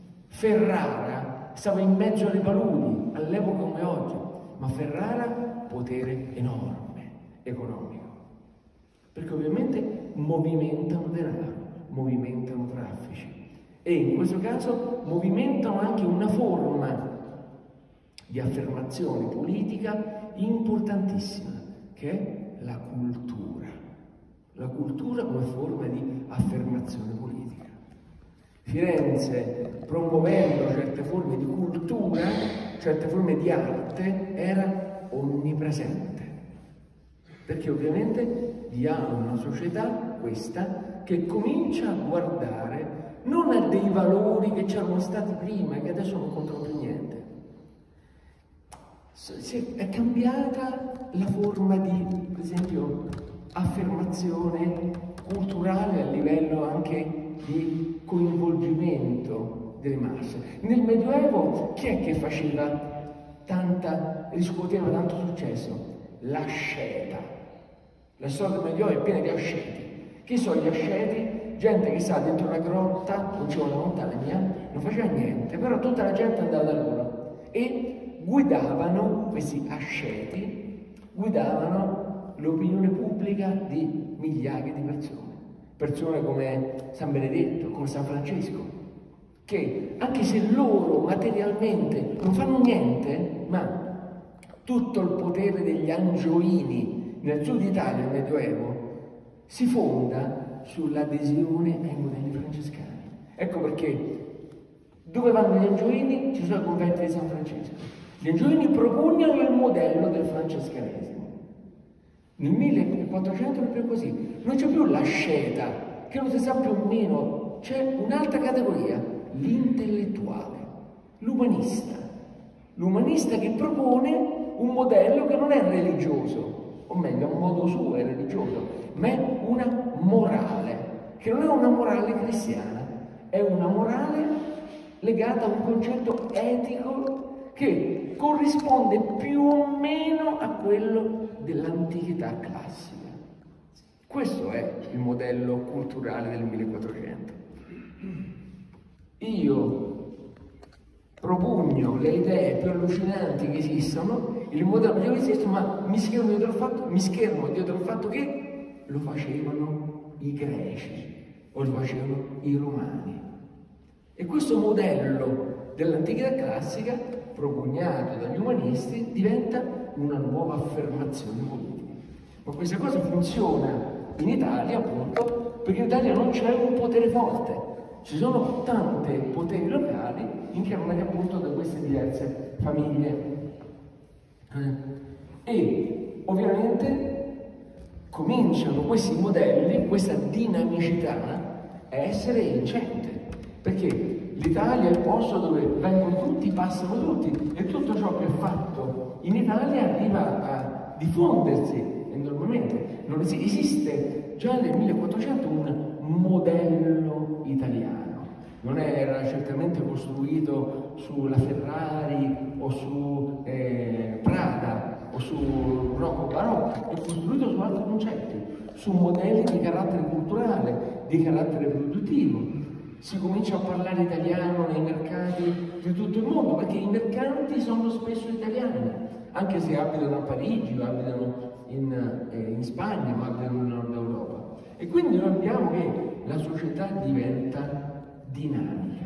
Ferrara stava in mezzo alle paludi, all'epoca come oggi, ma Ferrara potere enorme, economico. Perché ovviamente movimentano denaro, movimentano traffici e in questo caso movimentano anche una forma di affermazione politica importantissima, che è la cultura. La cultura come forma di affermazione politica. Firenze promuovendo certe forme di cultura, certe forme di arte, era onnipresente. Perché ovviamente diamo una società, questa, che comincia a guardare non a dei valori che c'erano stati prima e che adesso non contano più niente. È cambiata la forma di, per esempio, affermazione culturale a livello anche di coinvolgimento delle masse. Nel Medioevo chi è che faceva tanta, riscuoteva tanto successo? L'asceta. La storia del Medioevo è piena di asceti. Chi sono gli asceti? Gente che sta dentro una grotta, non c'è una montagna, non faceva niente, però tutta la gente andava da loro e guidavano, questi asceti, guidavano l'opinione pubblica di migliaia di persone. Persone come San Benedetto, come San Francesco, che anche se loro materialmente non fanno niente, ma tutto il potere degli angioini nel sud Italia nel Medioevo si fonda sull'adesione ai modelli francescani. Ecco perché dove vanno gli angioini ci sono i conventi di San Francesco. Gli angioini propugnano il modello del francescanesimo. Nel millequattrocento non è più così, non c'è più l'asceta, che non si sa più o meno, c'è un'altra categoria, l'intellettuale, l'umanista. L'umanista che propone un modello che non è religioso, o meglio, un modo suo è religioso, ma è una morale, che non è una morale cristiana, è una morale legata a un concetto etico che corrisponde più o meno a quello dell'antichità classica. Questo è il modello culturale del millequattrocento. Io propugno le idee più allucinanti che esistono, il modello migliore che esiste, ma mi schermo dietro il fatto, mi schermo dietro il fatto che lo facevano i greci o lo facevano i romani. E questo modello dell'antichità classica, propugnato dagli umanisti, diventa una nuova affermazione politica. Ma questa cosa funziona in Italia, appunto, perché in Italia non c'è un potere forte. Ci sono tante poteri locali incarnati appunto da queste diverse famiglie. E ovviamente cominciano questi modelli, questa dinamicità a essere vincente, perché l'Italia è il posto dove vengono tutti, passano tutti, e tutto ciò che è fatto in Italia arriva a diffondersi enormemente. Non esiste già nel millequattrocento un modello italiano. Non era certamente costruito sulla Ferrari o su eh, Prada o su Rocco Barocco, è costruito su altri concetti, su modelli di carattere culturale, di carattere produttivo. Si comincia a parlare italiano nei mercati di tutto il mondo, perché i mercanti sono spesso italiani, anche se abitano a Parigi, o abitano in, eh, in Spagna, o abitano in Nord Europa. E quindi noi vediamo che la società diventa dinamica.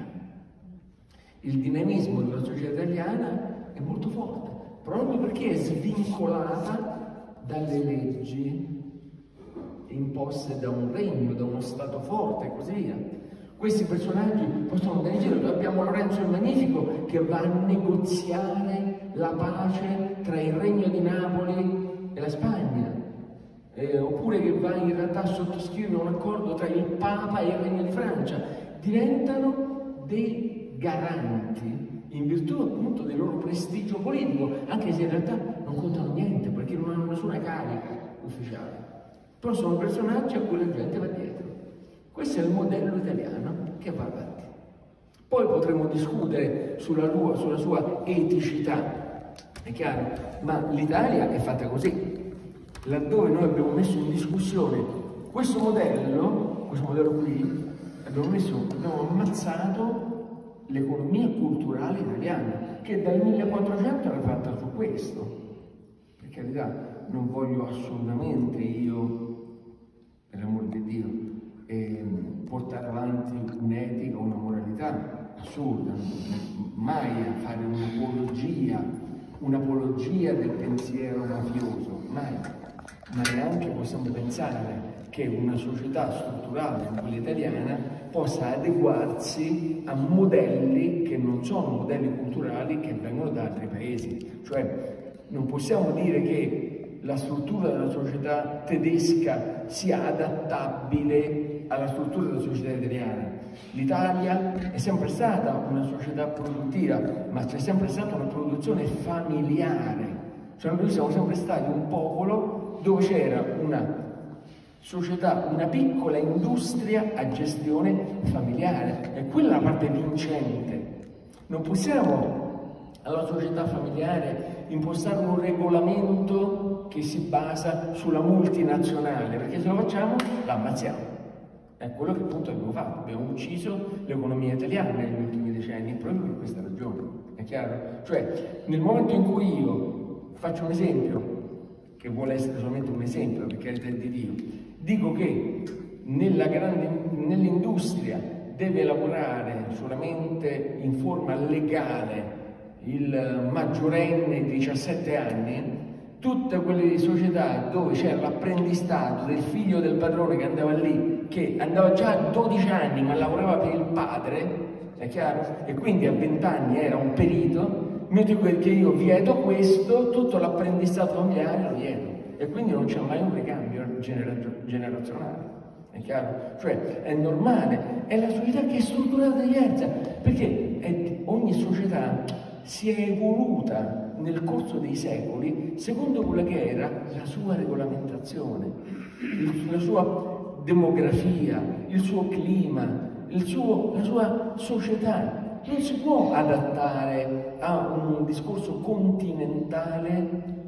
Il dinamismo della società italiana è molto forte, proprio perché è svincolata dalle leggi imposte da un regno, da uno Stato forte e così via. Questi personaggi possono andare in giro. Abbiamo Lorenzo il Magnifico che va a negoziare la pace tra il regno di Napoli e la Spagna, eh, oppure che va in realtà a sottoscrivere un accordo tra il Papa e il Regno di Francia. Diventano dei garanti in virtù appunto del loro prestigio politico, anche se in realtà non contano niente perché non hanno nessuna carica ufficiale, però sono personaggi a cui la gente va dietro. Questo è il modello italiano che va avanti. Poi potremo discutere sulla, lua, sulla sua eticità, è chiaro, ma l'Italia è fatta così. Laddove noi abbiamo messo in discussione questo modello, questo modello qui, abbiamo messo, abbiamo ammazzato l'economia culturale italiana, che dal millequattrocento era fatta su questo. Per carità, non voglio assolutamente io, per l'amor di Dio, eh, portare avanti un'etica, una moralità assurda, mai a fare un'apologia, un'apologia del pensiero mafioso, mai. Ma neanche possiamo pensare che una società strutturata culturale, quella italiana, possa adeguarsi a modelli che non sono modelli culturali che vengono da altri paesi. Cioè non possiamo dire che la struttura della società tedesca sia adattabile alla struttura della società italiana. L'Italia è sempre stata una società produttiva, ma c'è sempre stata una produzione familiare. Cioè noi siamo sempre stati un popolo dove c'era una società, una piccola industria a gestione familiare, e quella è la parte vincente. Non possiamo alla società familiare impostare un regolamento che si basa sulla multinazionale, perché se lo facciamo la ammazziamo. È quello che appunto abbiamo fatto, abbiamo ucciso l'economia italiana negli ultimi decenni proprio per questa ragione, è chiaro? Cioè nel momento in cui io faccio un esempio, che vuole essere solamente un esempio, per carità di Dio, dico che nell'industria deve lavorare solamente in forma legale il maggiorenne di diciassette anni, tutte quelle società dove c'era l'apprendistato del figlio del padrone che andava lì, che andava già a dodici anni ma lavorava per il padre, è chiaro? E quindi a venti anni era un perito, mentre che io vieto questo, tutto l'apprendistato familiare lo vieto, e quindi non c'è mai un ricambio generazionale, è chiaro? Cioè è normale, è la società che è strutturata diversa, perché è, ogni società si è evoluta nel corso dei secoli secondo quella che era la sua regolamentazione, la sua demografia, il suo clima, il suo, la sua società. Non si può adattare a un discorso continentale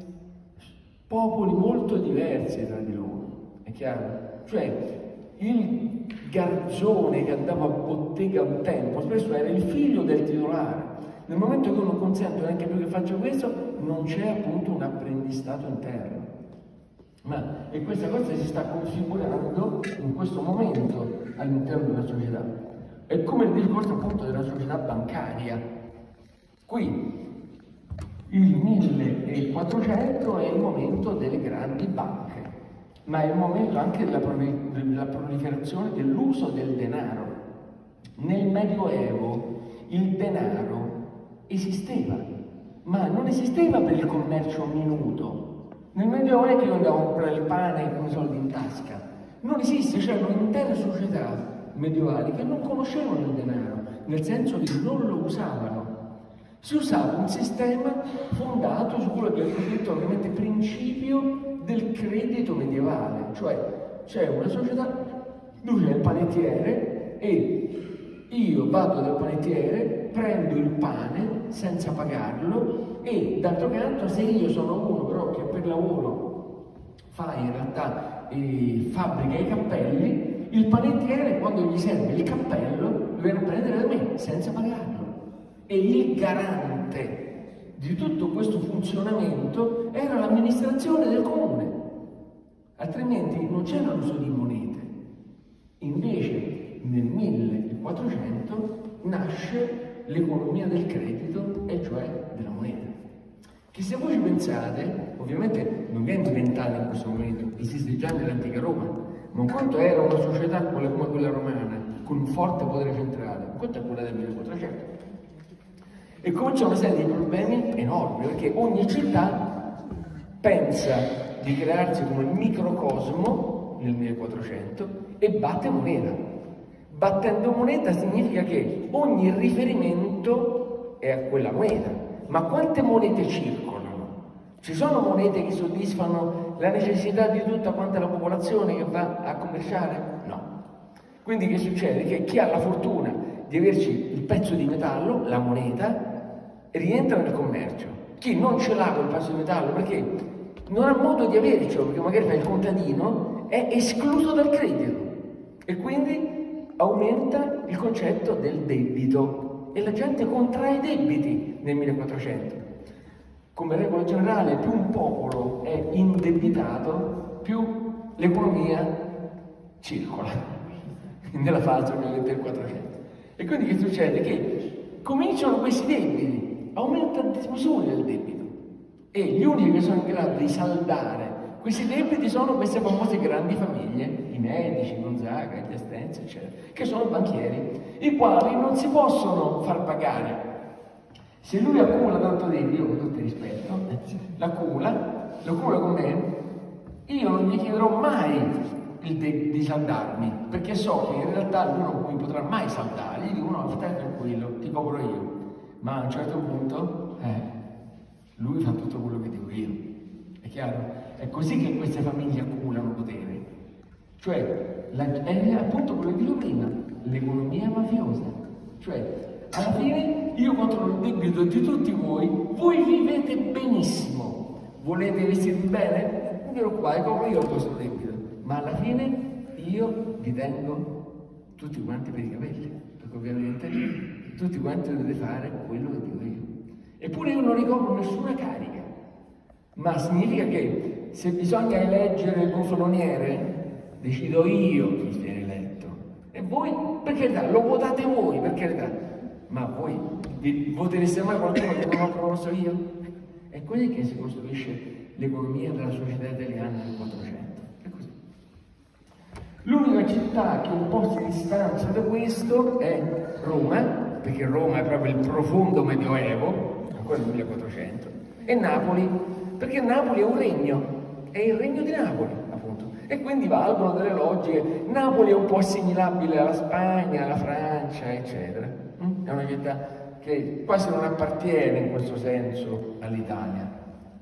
popoli molto diversi tra di loro, è chiaro? Cioè il garzone che andava a bottega un tempo spesso era il figlio del titolare. Nel momento che uno consente neanche più che faccia questo, non c'è appunto un apprendistato interno. Ma, e questa cosa si sta configurando in questo momento all'interno della società. È come il discorso appunto della società bancaria. Qui il millequattrocento è il momento delle grandi banche, ma è il momento anche della, della proliferazione dell'uso del denaro. Nel Medioevo il denaro esisteva, ma non esisteva per il commercio minuto. Nel Medioevo è che io andavo a comprare il pane con i soldi in tasca. Non esiste, c'erano intere società medievali che non conoscevano il denaro, nel senso che non lo usavano. Si usava un sistema fondato su quello che abbiamo detto ovviamente principio del credito medievale, cioè c'è una società dove c'è il panettiere e io vado dal panettiere, prendo il pane senza pagarlo e d'altro canto se io sono uno però che per lavoro fa in realtà eh, fabbrica i cappelli, il panettiere quando gli serve il cappello lo viene a prendere da me senza pagarlo. E il garante di tutto questo funzionamento era l'amministrazione del comune, altrimenti non c'era l'uso di monete. Invece nel millequattrocento nasce l'economia del credito, e cioè della moneta, che se voi ci pensate, ovviamente non viene inventata in questo momento, esiste già nell'antica Roma, ma un conto era una società come quella romana, con un forte potere centrale, un conto è quella del millequattrocento. E comincia una serie di problemi enormi, perché ogni città pensa di crearsi come microcosmo nel millequattrocento e batte moneta. Battendo moneta significa che ogni riferimento è a quella moneta. Ma quante monete circolano? Ci sono monete che soddisfano la necessità di tutta quanta la popolazione che va a commerciare? No. Quindi che succede? Che chi ha la fortuna di averci il pezzo di metallo, la moneta, rientra nel commercio. Chi non ce l'ha quel pezzo di metallo perché non ha modo di avercelo, perché magari fa il contadino, è escluso dal credito e quindi aumenta il concetto del debito e la gente contrae debiti nel millequattrocento. Come regola generale, più un popolo è indebitato, più l'economia circola nella fase del quattrocento. E quindi che succede? Che cominciano questi debiti, aumenta a dismisura il debito e gli unici che sono in grado di saldare Questi debiti sono queste famose grandi famiglie, i Medici, Gonzaga, gli Estensi, eccetera, che sono banchieri, i quali non si possono far pagare. Se lui accumula tanto debito, io con tutto il rispetto, l'accumula, lo accumula con me, io non gli chiederò mai il de- di saldarmi, perché so che in realtà lui non mi potrà mai saldare. Gli dico: no, stai tranquillo, ti copro io. Ma a un certo punto, eh, lui fa tutto quello che dico io. È chiaro? È così che queste famiglie accumulano potere. Cioè, la, è appunto quello che dico prima, l'economia mafiosa. Cioè, alla fine io controllo il debito di tutti voi, voi vivete benissimo. Volete vestirvi bene? Non vi preoccupate, copro io il vostro debito. Ma alla fine io vi tengo tutti quanti per i capelli, perché ovviamente tutti quanti dovete fare quello che dico io. Eppure io non ricopro nessuna carica, ma significa che se bisogna eleggere il gonfaloniere, decido io chi viene eletto. E voi, per carità, lo votate voi, per carità, ma voi vi votereste mai qualcuno che non ho proposto io? È così che si costruisce l'economia della società italiana nel Quattrocento. L'unica città che un po' si distanzia da questo è Roma, perché Roma è proprio il profondo medioevo, ancora nel millequattrocento, e Napoli, perché Napoli è un regno, è il regno di Napoli, appunto, e quindi valgono delle logiche. Napoli è un po' assimilabile alla Spagna, alla Francia, eccetera. È una città che quasi non appartiene in questo senso all'Italia.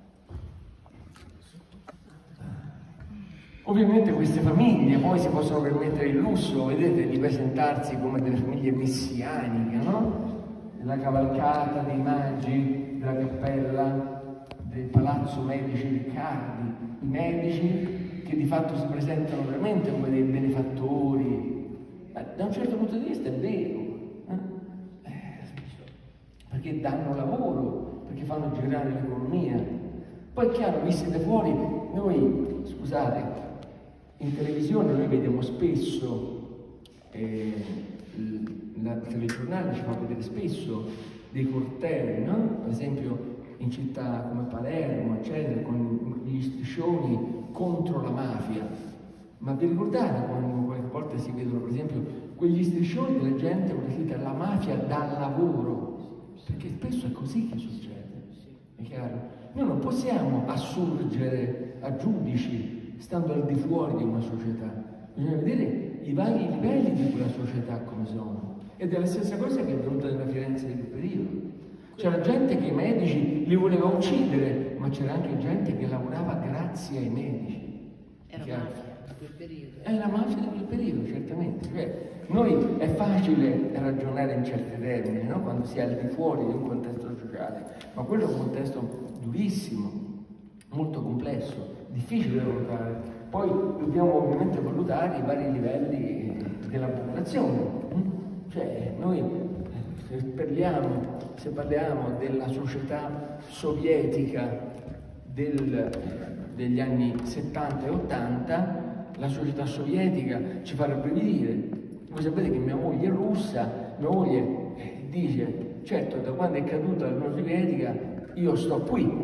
Ovviamente queste famiglie poi si possono permettere il lusso, vedete, di presentarsi come delle famiglie messianiche, no? La cavalcata dei magi della cappella del Palazzo Medici Riccardi, i medici che di fatto si presentano veramente come dei benefattori. Ma da un certo punto di vista è vero, eh? Perché danno lavoro, perché fanno girare l'economia. Poi è chiaro, visti da fuori, noi, scusate, in televisione noi vediamo spesso, eh, il, la, il telegiornale ci fa vedere spesso dei cortei, no? Per esempio in città come Palermo, eccetera, con gli striscioni contro la mafia. Ma vi ricordate quando qualche volta si vedono, per esempio, quegli striscioni della gente con la scritta "la mafia dà lavoro"? Perché spesso è così che succede, è chiaro? Noi non possiamo assurgere a giudici stando al di fuori di una società, bisogna vedere i vari livelli di quella società come sono. Ed è la stessa cosa che è avvenuta nella Firenze del periodo. C'era gente che i medici li voleva uccidere, ma c'era anche gente che lavorava grazie ai medici. Era mafia di quel periodo. È la mafia di quel periodo, certamente. Cioè, noi è facile ragionare in certi termini, no? Quando si è al di fuori di un contesto sociale, ma quello è un contesto durissimo, molto complesso, difficile da valutare. Poi dobbiamo ovviamente valutare i vari livelli della popolazione. Cioè, noi se parliamo, se parliamo della società sovietica del, degli anni settanta e ottanta, la società sovietica ci fa rabbrividire. Voi sapete che mia moglie è russa, mia moglie dice: certo, da quando è caduta l'Unione Sovietica io sto qui.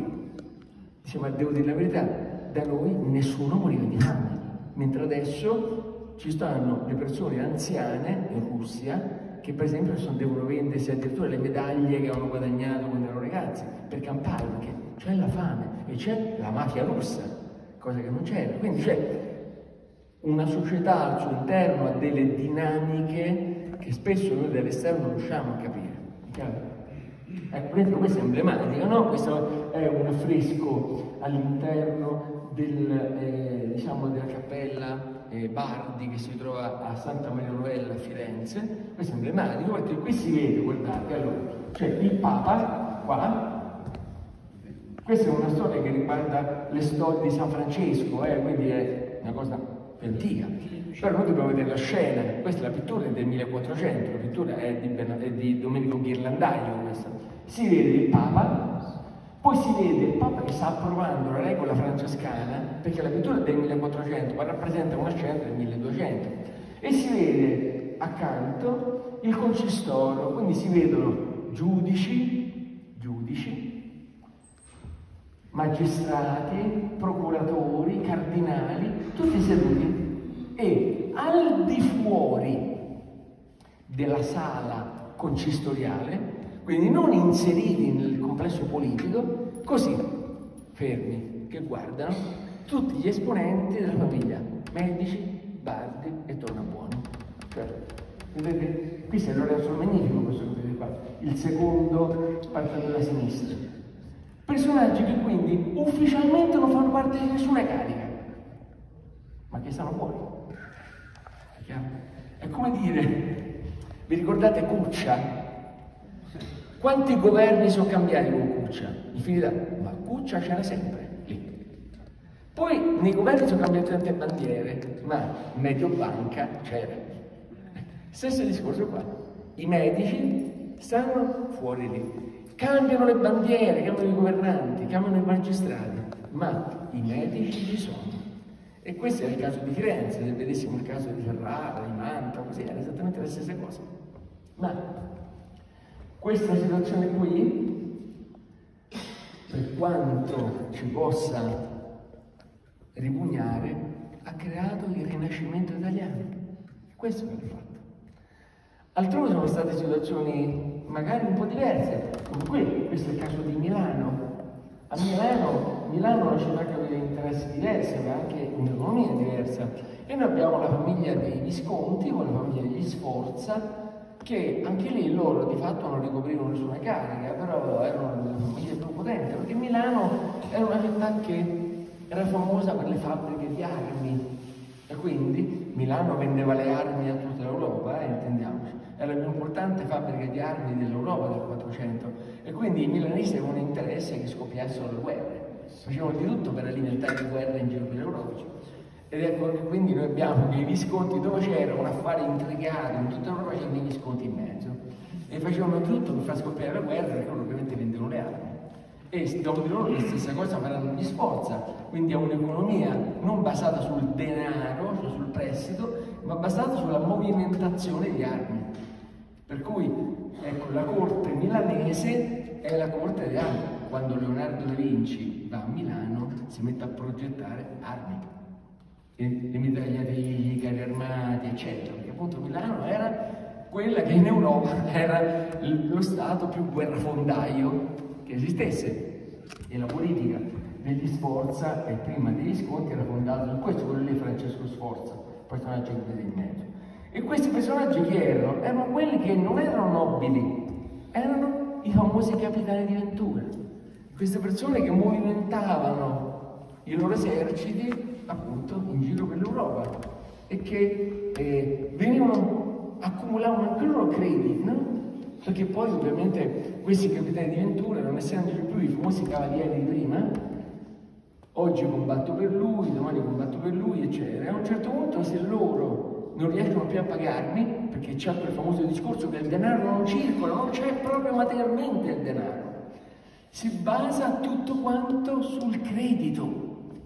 Dice: ma devo dire la verità, da noi nessuno moriva di fame, mentre adesso ci stanno le persone anziane in Russia che per esempio sono, devono vendersi addirittura le medaglie che hanno guadagnato quando erano ragazzi per campare, perché c'è la fame e c'è la mafia russa, cosa che non c'era. Quindi c'è una società al suo interno, ha delle dinamiche che spesso noi dall'esterno non riusciamo a capire. Chiaro? Ecco, per esempio, questo è emblematico, no? Questo è un affresco all'interno del, eh, diciamo della cappella eh, Bardi che si trova a Santa Maria Novella a Firenze. Questo è emblematico perché qui si vede, guardate, allora, c'è il Papa qua. Questa è una storia che riguarda le storie di San Francesco, eh, quindi è una cosa antica. Però noi dobbiamo vedere la scena. Questa è la pittura del millequattrocento, la pittura è di, è di Domenico Ghirlandaio. Questa. Si vede il Papa, poi si vede il Papa che sta approvando la regola francescana, perché la pittura è del millequattrocento ma rappresenta una scena del milleduecento, e si vede accanto il concistoro, quindi si vedono giudici, giudici, magistrati, procuratori, cardinali, tutti seduti, e al di fuori della sala consistoriale, quindi non inseriti nel complesso politico, così fermi, che guardano tutti gli esponenti della famiglia, Medici, Bardi e Tornabuoni. Cioè, vedete, qui se allora è solo magnifico questo che vedete qua, il secondo partendo da sinistra. Personaggi che quindi ufficialmente non fanno parte di nessuna carica, ma che stanno fuori. È chiaro? È come dire, vi ricordate Cuccia? Quanti governi sono cambiati con Cuccia? Infinità, ma Cuccia c'era sempre lì. Poi nei governi sono cambiate tante bandiere, ma Mediobanca c'era. Stesso discorso qua. I medici stanno fuori lì. Cambiano le bandiere, cambiano i governanti, cambiano i magistrati, ma i medici ci sono. E questo è il caso di Firenze, se vedessimo il caso di Ferrara, di Manta, così, era esattamente la stessa cosa. Ma questa situazione qui, per quanto ci possa ripugnare, ha creato il Rinascimento italiano. Questo è il fatto. Altrove sono state situazioni magari un po' diverse, come qui, questo è il caso di Milano. A Milano, Milano è una città che aveva interessi diversi, ma anche un'economia diversa. E noi abbiamo la famiglia dei Visconti, con la famiglia degli Sforza, che anche lì loro di fatto non ricoprivano nessuna carica, però erano delle famiglie più potenti, perché Milano era una città che era famosa per le fabbriche di armi, e quindi Milano vendeva le armi a tutta l'Europa, eh, intendiamoci. Era la più importante fabbrica di armi dell'Europa del Quattrocento, e quindi i milanesi avevano interesse che scoppiassero le guerre, facevano di tutto per alimentare le guerre in giro per l'Europa. Ed ecco che quindi noi abbiamo dei Visconti dove c'era un affare intricato, in tutta Europa c'erano dei Visconti in mezzo, e facevano tutto per far scoppiare la guerra, perché loro ovviamente vendevano le armi. E dopo di loro la stessa cosa faranno gli Sforza, quindi è un'economia non basata sul denaro, cioè sul prestito, ma basata sulla movimentazione di armi. Per cui, ecco, la corte milanese è la corte di armi. Quando Leonardo da Vinci va a Milano si mette a progettare armi, le mitragliatrici, i carri armati, eccetera, perché appunto Milano era quella che in Europa era lo stato più guerrafondaio che esistesse, e la politica degli Sforza, e prima degli Visconti, era fondata su questo, quello lì Francesco Sforza, personaggio che vede in mezzo. E questi personaggi che erano? Erano quelli che non erano nobili, erano i famosi capitani di Ventura, queste persone che movimentavano i loro eserciti appunto in giro per l'Europa e che eh, venivano, accumulavano anche loro crediti, no? Perché poi ovviamente questi capitani di Ventura, non essendo più i famosi cavalieri di prima, oggi combatto per lui, domani combatto per lui, eccetera. E a un certo punto, se loro non riescono più a pagarmi, perché c'è quel famoso discorso che il denaro non circola, non c'è proprio materialmente il denaro, si basa tutto quanto sul credito.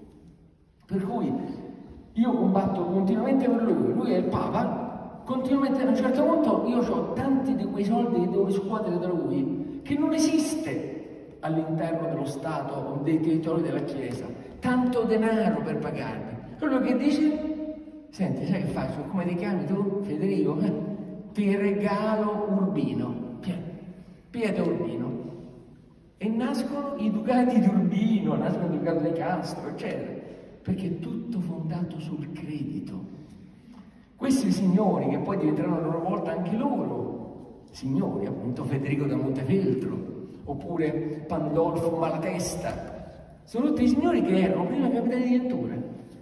Per cui io combatto continuamente per lui, lui è il Papa, continuamente. A un certo punto io ho tanti di quei soldi che devo riscuotere da lui, che non esiste all'interno dello Stato o dei territori della Chiesa, tanto denaro per pagarmi. Quello che dice, senti, sai che faccio? Come ti chiami tu? Federico? Eh? Ti regalo Urbino, Pietro Urbino. E nascono i ducati di Urbino, nascono i ducati di Castro, eccetera, perché è tutto fondato sul credito. Questi signori, che poi diventeranno a loro volta anche loro signori, appunto Federico da Montefeltro, oppure Pandolfo Malatesta, sono tutti i signori che erano prima capitani di Ventura,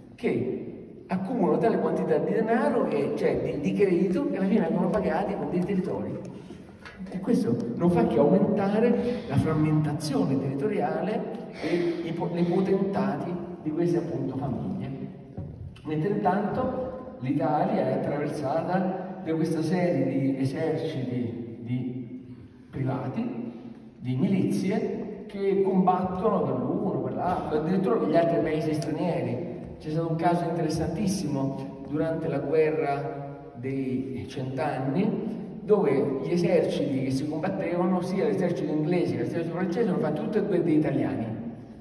che accumulano tale quantità di denaro, e, cioè di, di credito, che alla fine vengono pagati con dei territori. E questo non fa che aumentare la frammentazione territoriale e i, i potentati di queste appunto famiglie. Mentre intanto l'Italia è attraversata da questa serie di eserciti di privati, di milizie, che combattono per l'uno, per l'altro, addirittura per gli altri paesi stranieri. C'è stato un caso interessantissimo durante la guerra dei cent'anni, dove gli eserciti che si combattevano, sia l'esercito inglese che l'esercito francese, hanno fatto tutti e due dei italiani.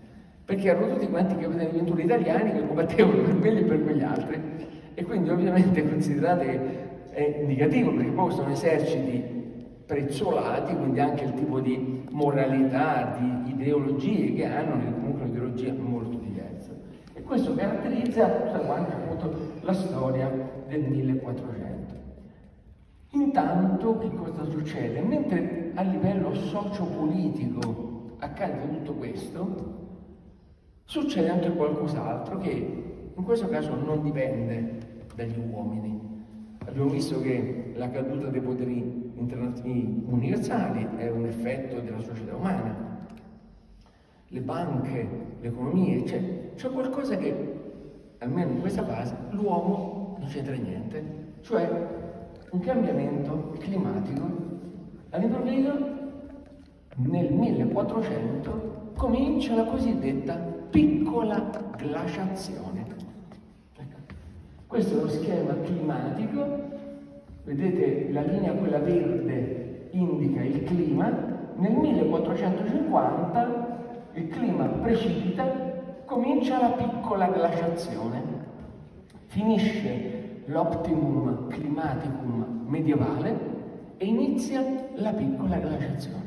perché erano tutti quanti capitani di avventura italiani che combattevano per quelli e per quegli altri, e quindi ovviamente considerate è indicativo, perché poi sono eserciti prezzolati, quindi anche il tipo di moralità, di ideologie che hanno, comunque un'ideologia molto diversa. E questo caratterizza tutta quanta appunto la storia del millequattrocento. Intanto che cosa succede? Mentre a livello sociopolitico accade tutto questo, succede anche qualcos'altro che in questo caso non dipende dagli uomini. Abbiamo visto che la caduta dei poteri universali è un effetto della società umana. Le banche, l'economia, cioè, c'è qualcosa che, almeno in questa fase, l'uomo non c'entra niente, cioè un cambiamento climatico. All'improvviso, nel millequattrocento, comincia la cosiddetta piccola glaciazione. Questo è lo schema climatico, vedete la linea quella verde indica il clima, nel millequattrocentocinquanta il clima precipita, comincia la piccola glaciazione, finisce l'optimum climaticum medievale e inizia la piccola glaciazione.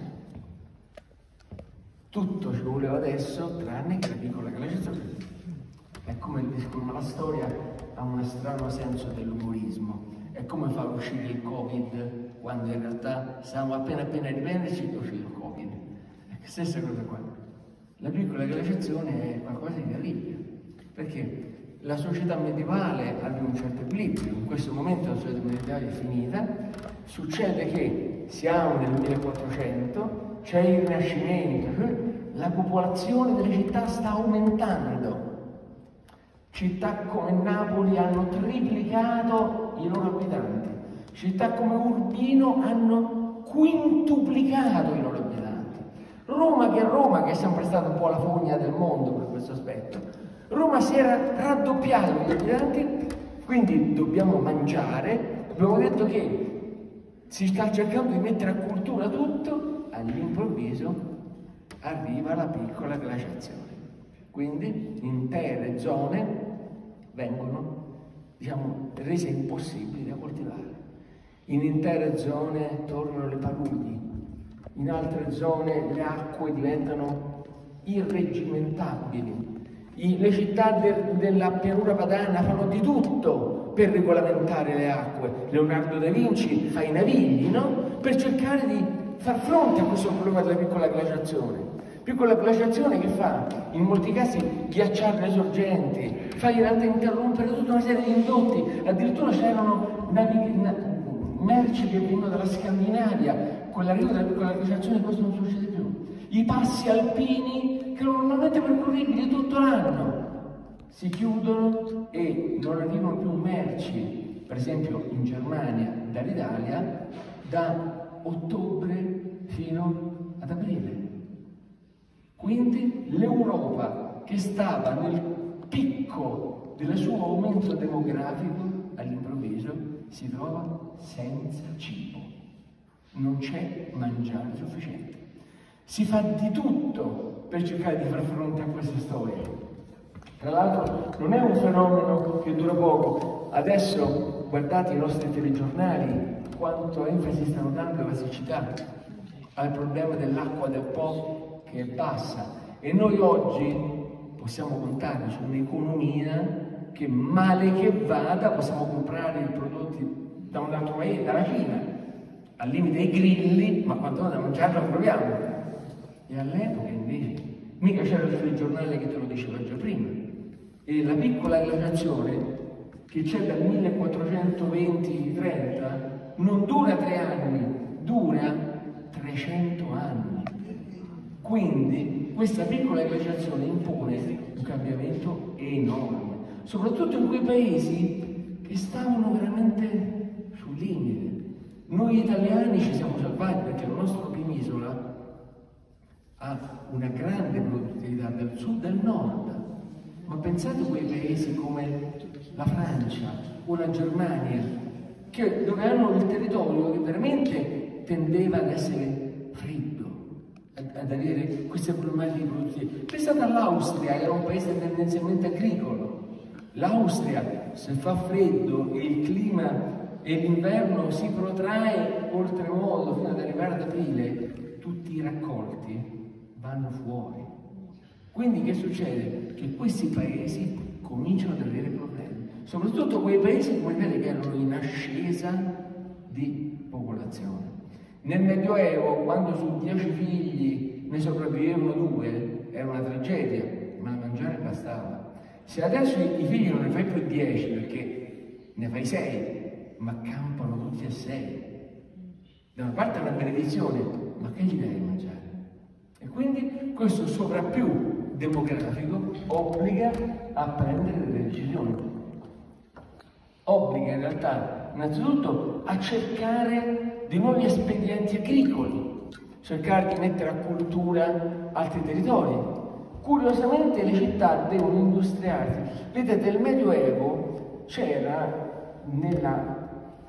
Tutto ci voleva adesso tranne che la piccola glaciazione. È come il discorso, ma la storia ha un strano senso dell'umorismo. È come far uscire il Covid quando in realtà stavamo appena appena a riprenderci e uscire il Covid. È la stessa cosa qua. La piccola glaciazione è qualcosa di terribile, perché la società medievale aveva un certo equilibrio. In questo momento la società medievale è finita, succede che siamo nel millequattrocento, c'è il Rinascimento, la popolazione delle città sta aumentando. Città come Napoli hanno triplicato i loro abitanti, città come Urbino hanno quintuplicato i loro abitanti. Roma, che è Roma, che è sempre stata un po' la fogna del mondo per questo aspetto, Roma si era raddoppiato gli abitanti, quindi dobbiamo mangiare. Abbiamo detto che si sta cercando di mettere a cultura tutto, all'improvviso arriva la piccola glaciazione. Quindi intere zone vengono, diciamo, rese impossibili da coltivare. In intere zone tornano le paludi, in altre zone le acque diventano irreggimentabili. I, le città de, della pianura padana fanno di tutto per regolamentare le acque. Leonardo da Vinci fa i navigli, no? Per cercare di far fronte a questo problema della piccola glaciazione. Piccola glaciazione che fa, in molti casi, ghiacciare le sorgenti, fa in realtà interrompere tutta una serie di indotti. Addirittura c'erano merci che venivano dalla Scandinavia. Con l'arrivo della piccola glaciazione questo non succede più. I passi alpini, che erano normalmente percorribili tutto l'anno, si chiudono e non arrivano più merci, per esempio in Germania, dall'Italia, da ottobre fino ad aprile. Quindi l'Europa, che stava nel picco del suo aumento demografico, all'improvviso si trova senza cibo. Non c'è mangiare sufficiente. Si fa di tutto per cercare di far fronte a questa storia. Tra l'altro non è un fenomeno che dura poco. Adesso guardate i nostri telegiornali, quanto enfasi stanno dando alla siccità, al problema dell'acqua del Po che è bassa, e noi oggi possiamo contare su un'economia che, male che vada, possiamo comprare i prodotti da un altro paese, dalla Cina, al limite i grilli, ma quando da mangiare lo troviamo. E all'epoca invece mica c'era il telegiornale che te lo diceva già prima. E la piccola glaciazione che c'è dal millequattrocentoventi trenta non dura tre anni, dura trecento anni. Quindi questa piccola glaciazione impone un cambiamento enorme, soprattutto in quei paesi che stavano veramente sul limite. Noi italiani ci siamo salvati perché la nostra penisola ha una grande produttività del sud e del nord, ma pensate a quei paesi come la Francia o la Germania, che, dove hanno il territorio che veramente tendeva ad essere freddo, ad avere queste problematiche produttive. Pensate all'Austria, era un paese tendenzialmente agricolo. L'Austria, se fa freddo e il clima e l'inverno si protrae oltremodo fino ad arrivare ad aprile, tutti i raccolti vanno fuori. Quindi che succede? Che questi paesi cominciano ad avere problemi, soprattutto quei paesi, come vedete, che erano in ascesa di popolazione. Nel Medioevo, quando su dieci figli ne sopravvivevano due, era una tragedia, ma a mangiare bastava. Se adesso i figli non ne fai più dieci, perché ne fai sei, ma campano tutti e sei. Da una parte è una benedizione, ma che gli dai a mangiare? E quindi questo sovrappiù demografico obbliga a prendere delle decisioni. Obbliga in realtà innanzitutto a cercare di nuovi espedienti agricoli, cercare di mettere a cultura altri territori. Curiosamente le città devono industriarsi. Vedete, nel Medioevo c'era, nella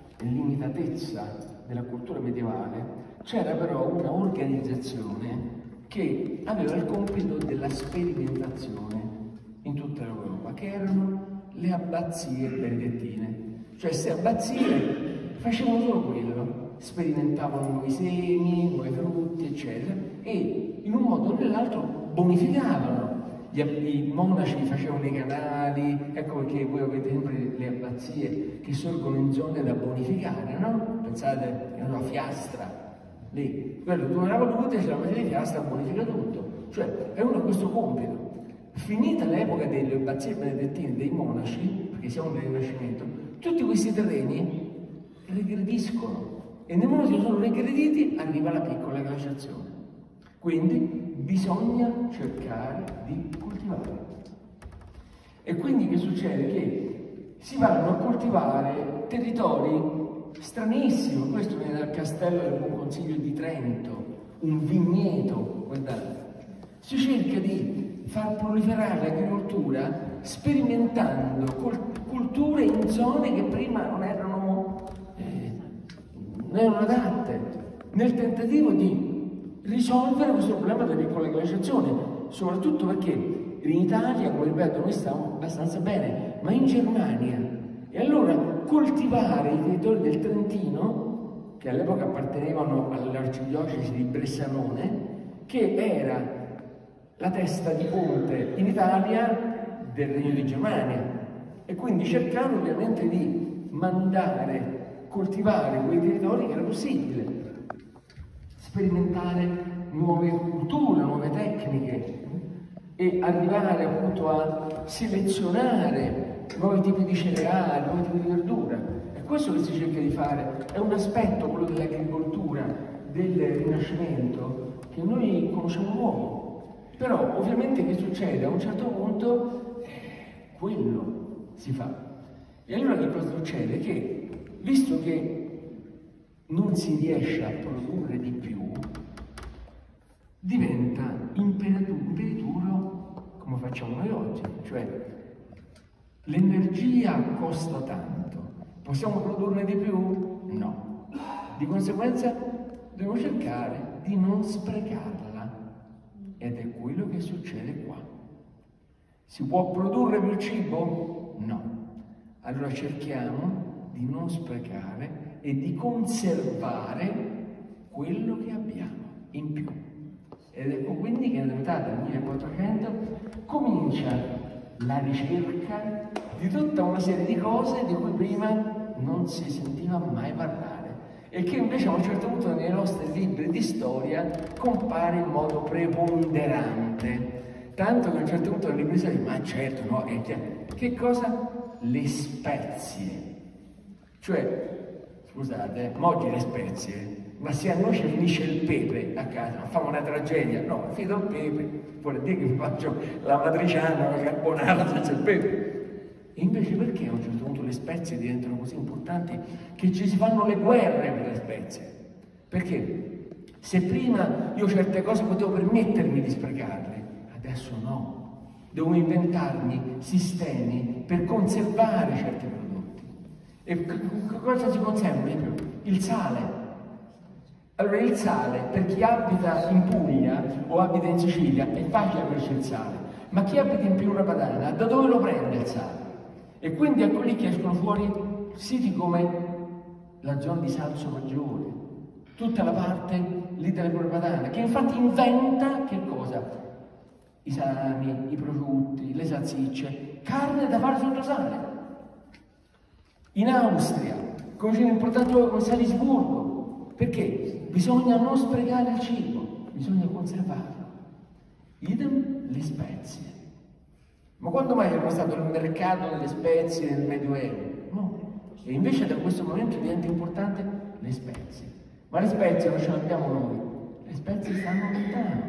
limitatezza della cultura medievale, c'era però una organizzazione che aveva il compito della sperimentazione in tutta l'Europa, che erano le abbazie benedettine. Cioè queste abbazie facevano solo quello, sperimentavano nuovi semi, nuovi frutti, eccetera, e in un modo o nell'altro bonificavano. Gli, I monaci facevano i canali, ecco perché voi avete sempre le abbazie che sorgono in zone da bonificare, no? Pensate a una Fiastra, lì, quello tu non era voluto, c'era una di Fiastra, bonifica tutto. Cioè, è uno questo compito. Finita l'epoca delle abbazie benedettine, dei monaci, perché siamo nel Rinascimento, tutti questi terreni regrediscono e nel momento che sono regrediti arriva la piccola glaciazione. Quindi bisogna cercare di coltivare. E quindi che succede? Che si vanno a coltivare territori stranissimi. Questo viene dal castello del Buon Consiglio di Trento, un vigneto, guardate. Si cerca di far proliferare l'agricoltura sperimentando culture in zone che prima non erano, eh, non erano adatte, nel tentativo di risolvere questo problema della piccola glaciazione, soprattutto perché in Italia, come ripeto, noi stiamo abbastanza bene, ma in Germania. E allora coltivare i territori del Trentino, che all'epoca appartenevano all'arcidiocesi di Bressanone, che era la testa di ponte in Italia del Regno di Germania, e quindi cercavano ovviamente di mandare, coltivare quei territori che era possibile, sperimentare nuove culture, nuove tecniche e arrivare appunto a selezionare nuovi tipi di cereali, nuovi tipi di verdura. È questo che si cerca di fare, è un aspetto, quello dell'agricoltura, del Rinascimento, che noi conosciamo nuovo. Però ovviamente che succede? A un certo punto eh, quello si fa. E allora che cosa succede? Che visto che non si riesce a produrre di più, diventa imperituro come facciamo noi oggi, cioè l'energia costa tanto, possiamo produrne di più? No. Di conseguenza dobbiamo cercare di non sprecarla, ed è quello che succede qua. Si può produrre più cibo? No. Allora cerchiamo di non sprecare e di conservare quello che abbiamo in più. Ed ecco quindi che nella metà del millequattrocento comincia la ricerca di tutta una serie di cose di cui prima non si sentiva mai parlare e che invece a un certo punto nei nostri libri di storia compare in modo preponderante. Tanto che a un certo punto nel libro di storia, ma certo, no, è chiaro. Che cosa? Le spezie. Cioè, scusate, ma oggi le spezie, ma se a noi ci finisce il pepe a casa, fa una tragedia, no, fido il pepe, vuol dire che faccio la matriciana, la carbonara senza il pepe. E invece perché a un certo punto le spezie diventano così importanti che ci si fanno le guerre per le spezie? Perché se prima io certe cose potevo permettermi di sprecarle, adesso no. Devo inventarmi sistemi per conservare certi prodotti. E cosa si conserva? Per esempio, il sale. Allora il sale, per chi abita in Puglia o abita in Sicilia, è facile averci il sale, ma chi abita in Pianura Padana, da dove lo prende il sale? E quindi ecco lì che escono fuori siti come la zona di Salso Maggiore, tutta la parte lì della Pianura Padana, che infatti inventa che cosa? I salami, i prosciutti, le salsicce, carne da fare sotto sale. In Austria, come c'è un importante luogo come Salisburgo, perché bisogna non sprecare il cibo, bisogna conservarlo. Idem le spezie. Ma quando mai era stato il mercato delle spezie nel Medioevo? No. E invece da questo momento diventa importante le spezie. Ma le spezie non ce le abbiamo noi, le spezie stanno lontano.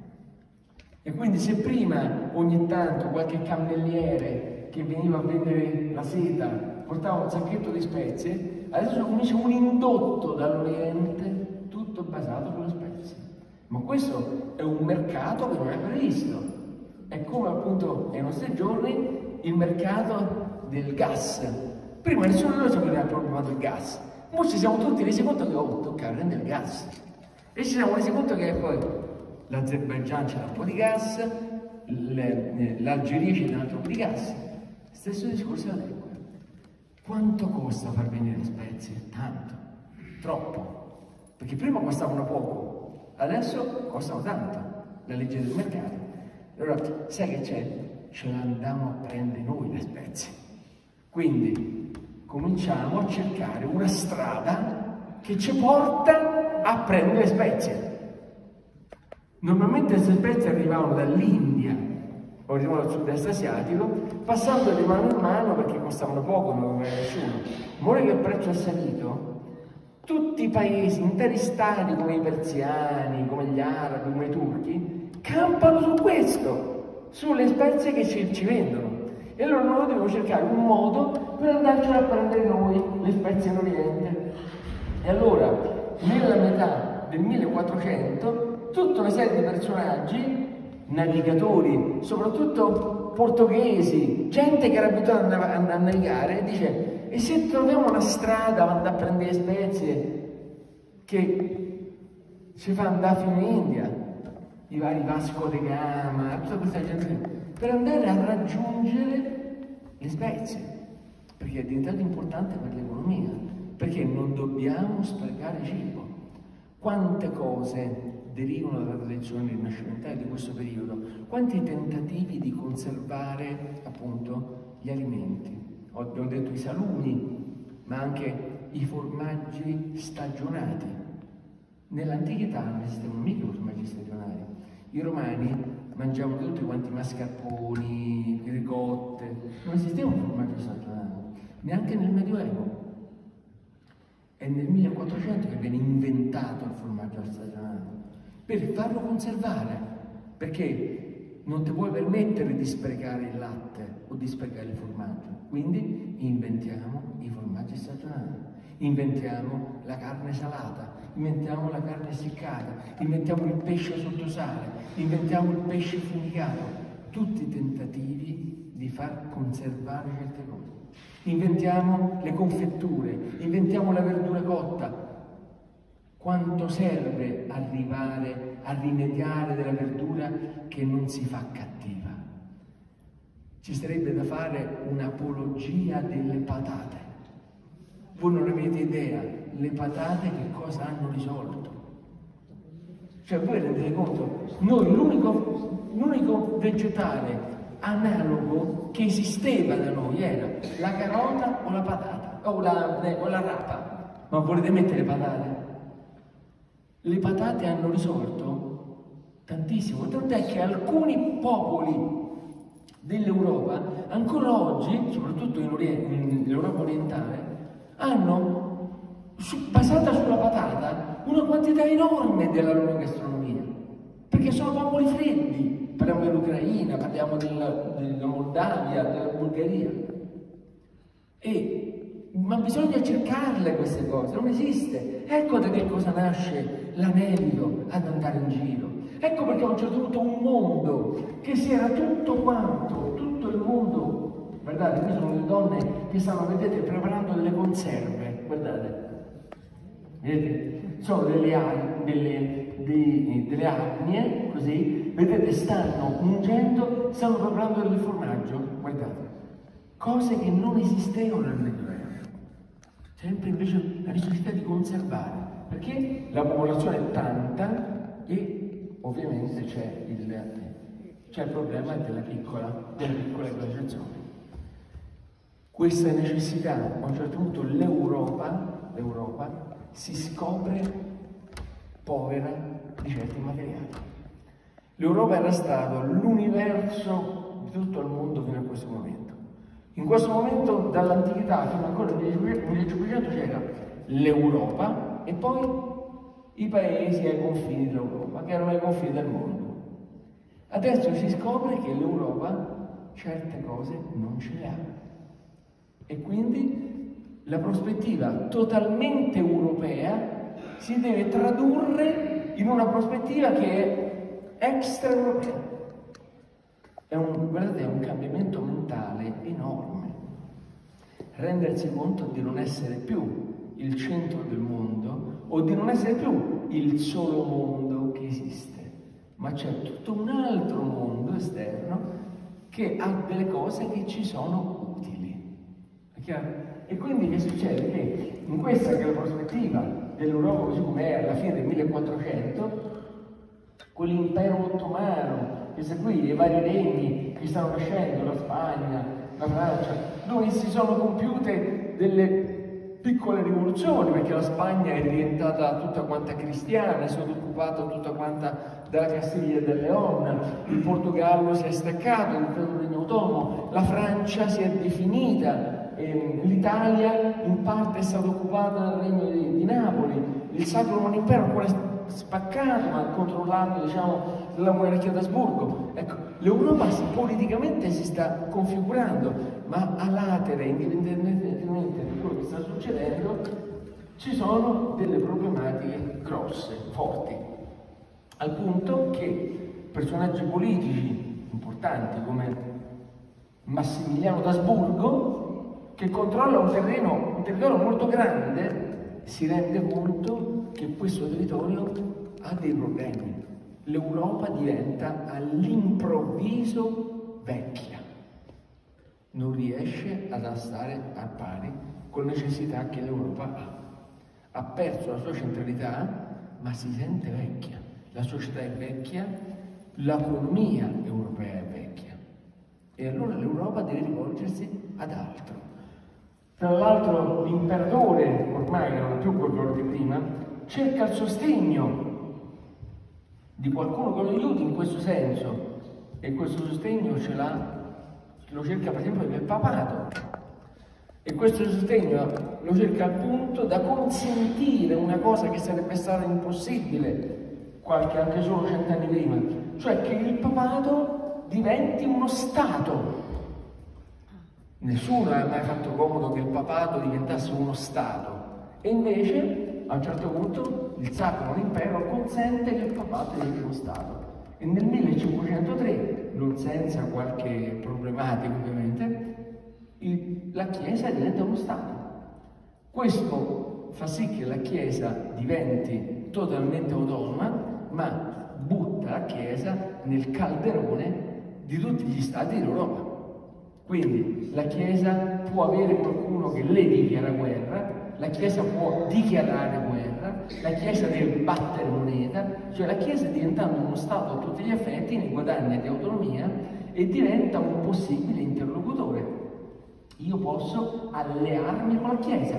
E quindi se prima ogni tanto qualche cammelliere che veniva a vendere la seta portava un sacchetto di spezie, adesso comincia un indotto dall'Oriente tutto basato sulle spezie. Ma questo è un mercato che non è previsto. È come appunto nei nostri giorni il mercato del gas. Prima nessuno di noi sapeva il problema del gas. Ora ci siamo tutti resi conto che oh, tocca prendere il gas. E ci siamo resi conto che poi l'Azerbaigian c'era un po' di gas, l'Algeria c'era un altro po' di gas. Stesso discorso della lingua. Quanto costa far venire le spezie? Tanto, troppo. Perché prima costavano poco, adesso costano tanto, la legge del mercato. Allora, sai che c'è? Ce le andiamo a prendere noi le spezie. Quindi cominciamo a cercare una strada che ci porta a prendere le spezie. Normalmente queste spezie arrivavano dall'India o arrivavano dal sud-est asiatico, passando di mano in mano perché costavano poco, non aveva nessuno. Ma ora che il prezzo è salito, tutti i paesi, interi stati come i persiani, come gli arabi, come i turchi, campano su questo, sulle spezie che ci, ci vendono. E allora noi dobbiamo cercare un modo per andarcene a prendere noi le spezie in Oriente. E allora, nella metà del millequattrocento, tutta una serie di personaggi, navigatori, soprattutto portoghesi, gente che era abituata a, a, a navigare, dice: e se troviamo una strada per andare a prendere le spezie che ci fa andare fino in India, i vari Vasco da Gama, tutta questa gente, per andare a raggiungere le spezie, perché è diventato importante per l'economia, perché non dobbiamo sprecare cibo. Quante cose derivano dalla tradizione rinascimentale di questo periodo, quanti tentativi di conservare appunto gli alimenti. Abbiamo detto i salumi, ma anche i formaggi stagionati. Nell'antichità non esistevano mica i formaggi stagionali. I romani mangiavano tutti quanti mascarponi, ricotte, non esisteva un formaggio stagionale, neanche nel Medioevo. È nel millequattrocento che viene inventato il formaggio stagionale, per farlo conservare, perché non ti puoi permettere di sprecare il latte o di sprecare il formaggio. Quindi inventiamo i formaggi stagionali, inventiamo la carne salata, inventiamo la carne essiccata, inventiamo il pesce sotto sale, inventiamo il pesce fumicato, tutti tentativi di far conservare certe cose. Inventiamo le confetture, inventiamo la verdura cotta. Quanto serve arrivare a rimediare della verdura che non si fa cattiva? Ci sarebbe da fare un'apologia delle patate. Voi non avete idea, le patate che cosa hanno risolto? Cioè voi rendete conto? Noi l'unico, l'unico vegetale analogo che esisteva da noi era la carota o la patata, o la, o la rapa. Ma volete mettere patate? Le patate hanno risolto tantissimo, tant'è che alcuni popoli dell'Europa, ancora oggi, soprattutto in Oriente, in Europa orientale, hanno, su, basata sulla patata, una quantità enorme della loro gastronomia, perché sono popoli freddi. Parliamo dell'Ucraina, parliamo della, della Moldavia, della Bulgaria. E, ma bisogna cercarle queste cose, non esiste. Ecco da che cosa nasce l'anello ad andare in giro. Ecco perché a un certo punto un mondo che si era tutto quanto, tutto il mondo. Guardate, qui sono le donne che stanno, vedete, preparando delle conserve. Guardate, vedete? sono delle, delle, dei, delle arnie, così, vedete, stanno ungendo, stanno preparando del formaggio, guardate, cose che non esistevano nel Medioevo. Sempre invece la necessità di conservare, perché la popolazione è tanta e ovviamente c'è il, c'è il problema della piccola, della piccola glaciazione. Questa necessità, a un certo punto l'Europa, l'Europa si scopre povera di certi materiali. L'Europa era stato l'universo di tutto il mondo fino a questo momento. In questo momento, dall'antichità fino ancora nel millecinquecento, c'era l'Europa e poi i paesi ai confini dell'Europa, che erano ai confini del mondo. Adesso si scopre che l'Europa certe cose non ce le ha. E quindi la prospettiva totalmente europea si deve tradurre in una prospettiva che è extraeuropea. È un, guardate, è un cambiamento mentale enorme. Rendersi conto di non essere più il centro del mondo o di non essere più il solo mondo che esiste, ma c'è tutto un altro mondo esterno che ha delle cose che ci sono utili. È chiaro? E quindi che succede? Che in questa che è la prospettiva dell'Europa così com'è alla fine del millequattrocento, quell'impero ottomano, questi qui, i vari regni che stanno nascendo, la Spagna, la Francia, dove si sono compiute delle piccole rivoluzioni, perché la Spagna è diventata tutta quanta cristiana, è stata occupata tutta quanta dalla Castiglia e del León, il Portogallo si è staccato, il regno autonomo, la Francia si è definita, eh, l'Italia in parte è stata occupata dal regno di, di Napoli, il Sacro Romano Impero ancora spaccato ma controllato, diciamo, dalla monarchia d'Asburgo. Ecco, l'Europa politicamente si sta configurando, ma a latere, indipendentemente da quello che sta succedendo, ci sono delle problematiche grosse, forti, al punto che personaggi politici importanti come Massimiliano d'Asburgo, che controlla un terreno, un territorio molto grande, si rende conto che questo territorio ha dei problemi. L'Europa diventa all'improvviso vecchia, non riesce ad stare a pari con le necessità che l'Europa ha. Ha perso la sua centralità, ma si sente vecchia. La società è vecchia, l'economia europea è vecchia. E allora l'Europa deve rivolgersi ad altro. Tra l'altro l'imperatore, ormai non è più quello di prima, cerca il sostegno di qualcuno che lo aiuti in questo senso, e questo sostegno ce l'ha, lo cerca per esempio nel papato, e questo sostegno lo cerca al punto da consentire una cosa che sarebbe stata impossibile qualche, anche solo cent'anni prima, cioè che il papato diventi uno Stato. Nessuno ha mai fatto comodo che il papato diventasse uno Stato, e invece a un certo punto il Sacro Impero consente che il papato diventi uno Stato. E nel millecinquecentotre, non senza qualche problematica ovviamente, il, la Chiesa diventa uno Stato. Questo fa sì che la Chiesa diventi totalmente autonoma, ma butta la Chiesa nel calderone di tutti gli Stati d'Europa. Quindi la Chiesa può avere qualcuno che le dichiara guerra, la Chiesa può dichiarare guerra, la Chiesa deve battere moneta, cioè la Chiesa diventando uno Stato a tutti gli effetti ne guadagna di autonomia e diventa un possibile interlocutore. Io posso allearmi con la Chiesa,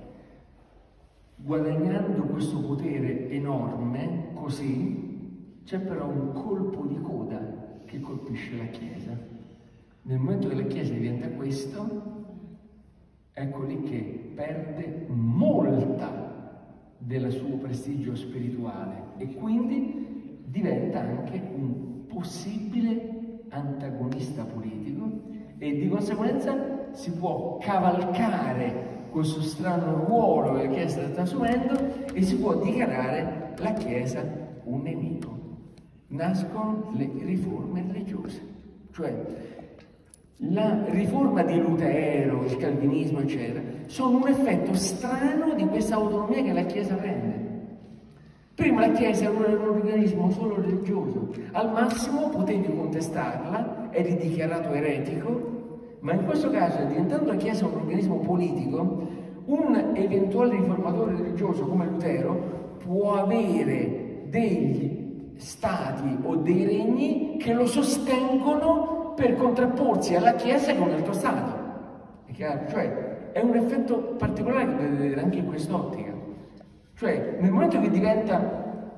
guadagnando questo potere enorme, così c'è però un colpo di coda che colpisce la Chiesa. Nel momento che la Chiesa diventa questo, ecco lì che perde molta del suo prestigio spirituale e quindi diventa anche un possibile antagonista politico e di conseguenza si può cavalcare questo strano ruolo che la Chiesa sta assumendo e si può dichiarare la Chiesa un nemico. Nascono le riforme religiose, cioè la riforma di Lutero, il calvinismo, eccetera, sono un effetto strano di questa autonomia che la Chiesa prende. Prima la Chiesa era un organismo solo religioso, al massimo potevi contestarla, eri dichiarato eretico, ma in questo caso, diventando la Chiesa un organismo politico, un eventuale riformatore religioso come Lutero può avere degli stati o dei regni che lo sostengono per contrapporsi alla Chiesa che è un altro stato. È chiaro? Cioè, è un effetto particolare che potete vedere anche in quest'ottica. Cioè, nel momento che diventa,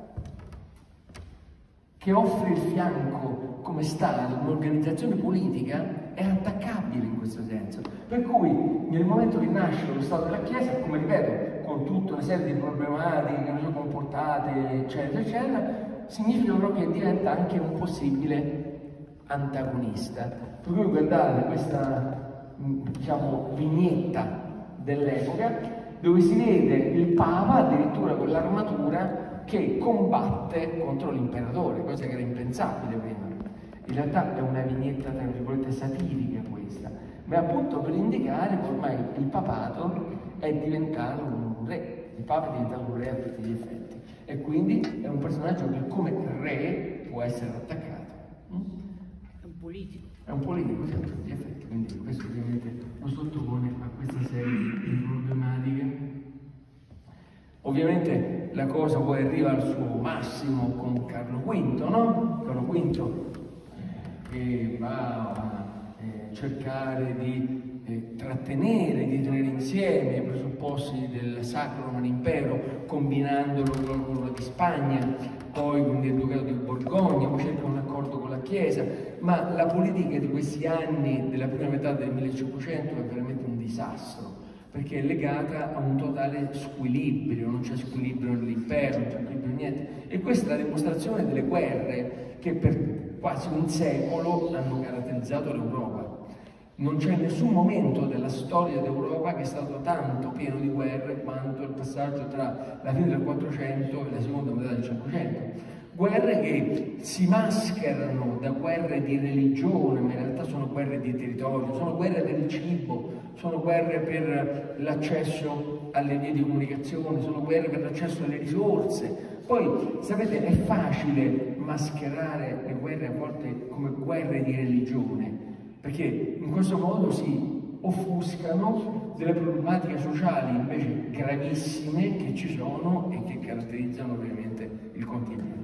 che offre il fianco come Stato, un'organizzazione politica, è attaccabile in questo senso. Per cui, nel momento che nasce lo Stato della Chiesa, come ripeto, con tutta una serie di problematiche che non sono comportate, eccetera, eccetera, significa però che diventa anche un possibile antagonista. Per cui guardate questa, diciamo, vignetta dell'epoca, dove si vede il Papa addirittura con l'armatura che combatte contro l'imperatore, cosa che era impensabile prima. In realtà è una vignetta, tra virgolette, satirica questa, ma è appunto per indicare che ormai il papato è diventato un re, il Papa è diventato un re a tutti gli effetti, e quindi è un personaggio che come re può essere attaccato. È un politico. È un politico, sì, a tutti gli effetti, quindi questo ovviamente lo sottopone a questa serie di problematiche. Ovviamente la cosa poi arriva al suo massimo con Carlo quinto, no? Carlo quinto eh, che va a eh, cercare di eh, trattenere, di tenere insieme i presupposti del Sacro Romano Impero, combinandolo con quello di Spagna, poi con il Ducato di Borgogna, poi cerca un accordo con la Chiesa, ma la politica di questi anni, della prima metà del millecinquecento, è veramente un disastro, perché è legata a un totale squilibrio, non c'è squilibrio nell'impero, non c'è squilibrio niente. E questa è la dimostrazione delle guerre che per quasi un secolo hanno caratterizzato l'Europa. Non c'è nessun momento della storia d'Europa che è stato tanto pieno di guerre quanto il passaggio tra la fine del quattrocento e la seconda metà del cinquecento. Guerre che si mascherano da guerre di religione, ma in realtà sono guerre di territorio, sono guerre del cibo, sono guerre per l'accesso alle vie di comunicazione, sono guerre per l'accesso alle risorse. Poi, sapete, è facile mascherare le guerre a volte come guerre di religione, perché in questo modo si offuscano delle problematiche sociali invece gravissime che ci sono e che caratterizzano ovviamente il continente.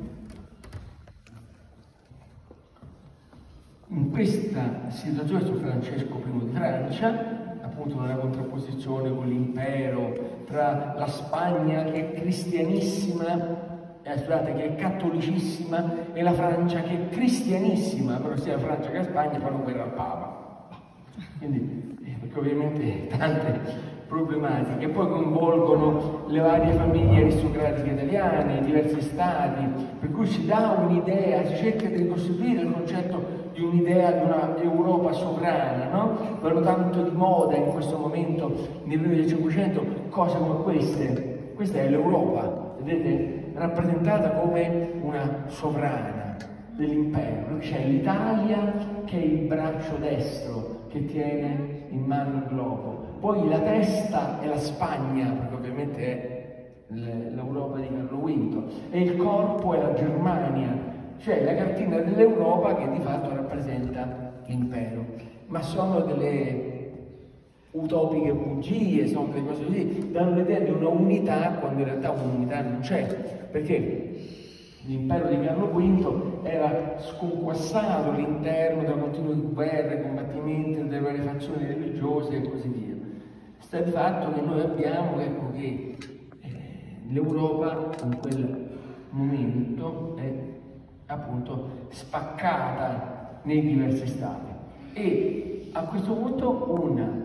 In questa situazione su Francesco primo di Francia, appunto nella contrapposizione con l'impero, tra la Spagna che è cristianissima, eh, scusate, che è cattolicissima, e la Francia che è cristianissima, però sia la Francia che la Spagna fanno guerra al Papa. Quindi, eh, perché ovviamente tante problematiche che poi coinvolgono le varie famiglie aristocratiche italiane, i diversi stati, per cui si dà un'idea, si cerca di ricostruire il concetto di un'idea di una Europa sovrana, no? Vanno tanto di moda in questo momento, nel primi del Cinquecento, cose come queste. Questa è l'Europa, vedete? Rappresentata come una sovrana dell'impero. C'è l'Italia che è il braccio destro che tiene in mano il globo. Poi la testa è la Spagna, perché ovviamente è l'Europa di Carlo quinto, e il corpo è la Germania, cioè la cartina dell'Europa che di fatto rappresenta l'impero. Ma sono delle utopiche bugie, sono delle cose così, danno l'idea di una unità quando in realtà un'unità non c'è, perché l'impero di Carlo quinto era sconquassato all'interno da continue guerre, combattimenti delle varie fazioni religiose e così via. Sta di fatto che noi abbiamo, ecco, che eh, l'Europa in quel momento è appunto spaccata nei diversi stati e a questo punto un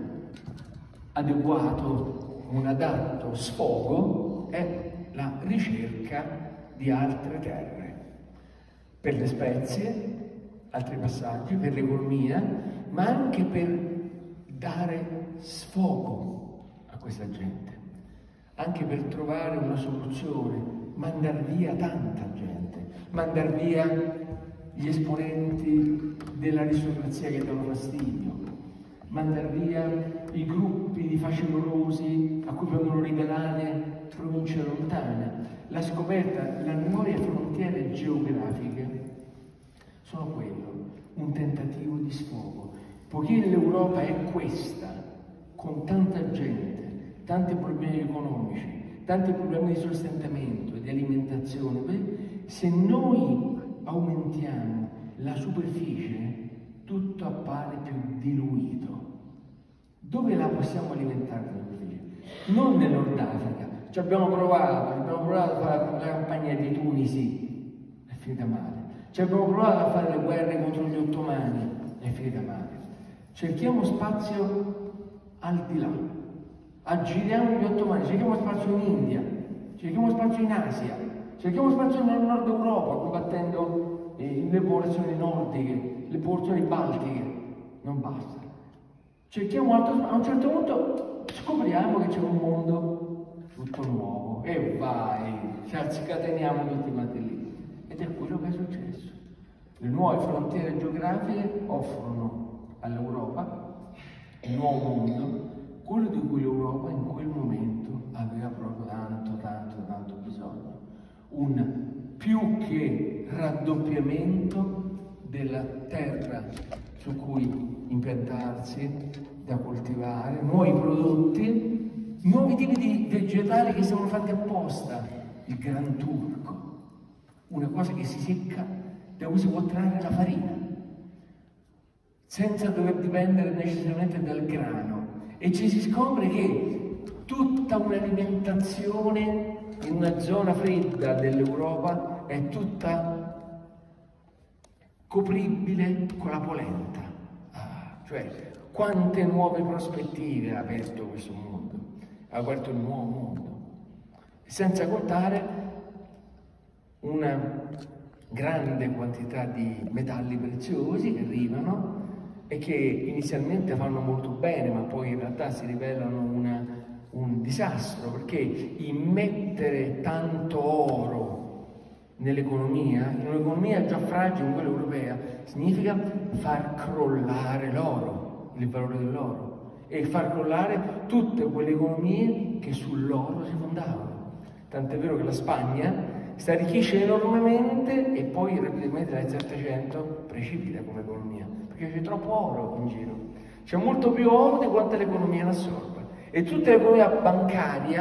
adeguato, un adatto sfogo è la ricerca di altre terre per le spezie, altri passaggi, per l'economia, ma anche per dare sfogo a questa gente, anche per trovare una soluzione, mandar via tanta gente, mandar via gli esponenti dell'aristocrazia che danno fastidio, mandar via i gruppi di facinorosi a cui vengono rivelate province lontane. la scoperta, le nuove frontiere geografiche sono quello, un tentativo di sfogo. Poiché l'Europa è questa, con tanta gente, tanti problemi economici, tanti problemi di sostentamento, di alimentazione, se noi aumentiamo la superficie, tutto appare più diluito. Dove la possiamo alimentare la superficie? Non nel Nord Africa. Ci abbiamo provato, ci abbiamo provato a fare la campagna di Tunisi, è finita male. Ci abbiamo provato a fare le guerre contro gli ottomani, è finita male. Cerchiamo spazio al di là, aggiriamo gli ottomani, cerchiamo spazio in India, cerchiamo spazio in Asia, cerchiamo spazio nel Nord Europa, combattendo eh, le popolazioni nordiche, le popolazioni baltiche, non basta. Cerchiamo altro spazio, a un certo punto scopriamo che c'è un mondo tutto nuovo e vai, ci scateniamo tutti quanti lì. Ed è quello che è successo. Le nuove frontiere geografiche offrono all'Europa il nuovo mondo, quello di cui l'Europa in quel momento aveva proprio tanto, tanto, tanto bisogno. Un più che raddoppiamento della terra su cui impiantarsi, da coltivare, nuovi prodotti, nuovi tipi di vegetali che sono fatti apposta, il gran turco, una cosa che si secca, da cui si può trarre la farina, senza dover dipendere necessariamente dal grano. E ci si scopre che tutta un'alimentazione in una zona fredda dell'Europa è tutta copribile con la polenta. Ah, cioè, quante nuove prospettive ha aperto questo mondo, ha aperto il nuovo mondo. Senza contare una grande quantità di metalli preziosi che arrivano e che inizialmente fanno molto bene, ma poi in realtà si rivelano una, un disastro, perché immettere tanto oro nell'economia, in un'economia già fragile come quella europea, significa far crollare l'oro, il valore dell'oro, e far crollare tutte quelle economie che sull'oro si fondavano. Tant'è vero che la Spagna si arricchisce enormemente e poi rapidamente nel Settecento precipita come economia, perché c'è troppo oro in giro. C'è molto più oro di quanto l'economia ne assorba. E tutta l'economia bancaria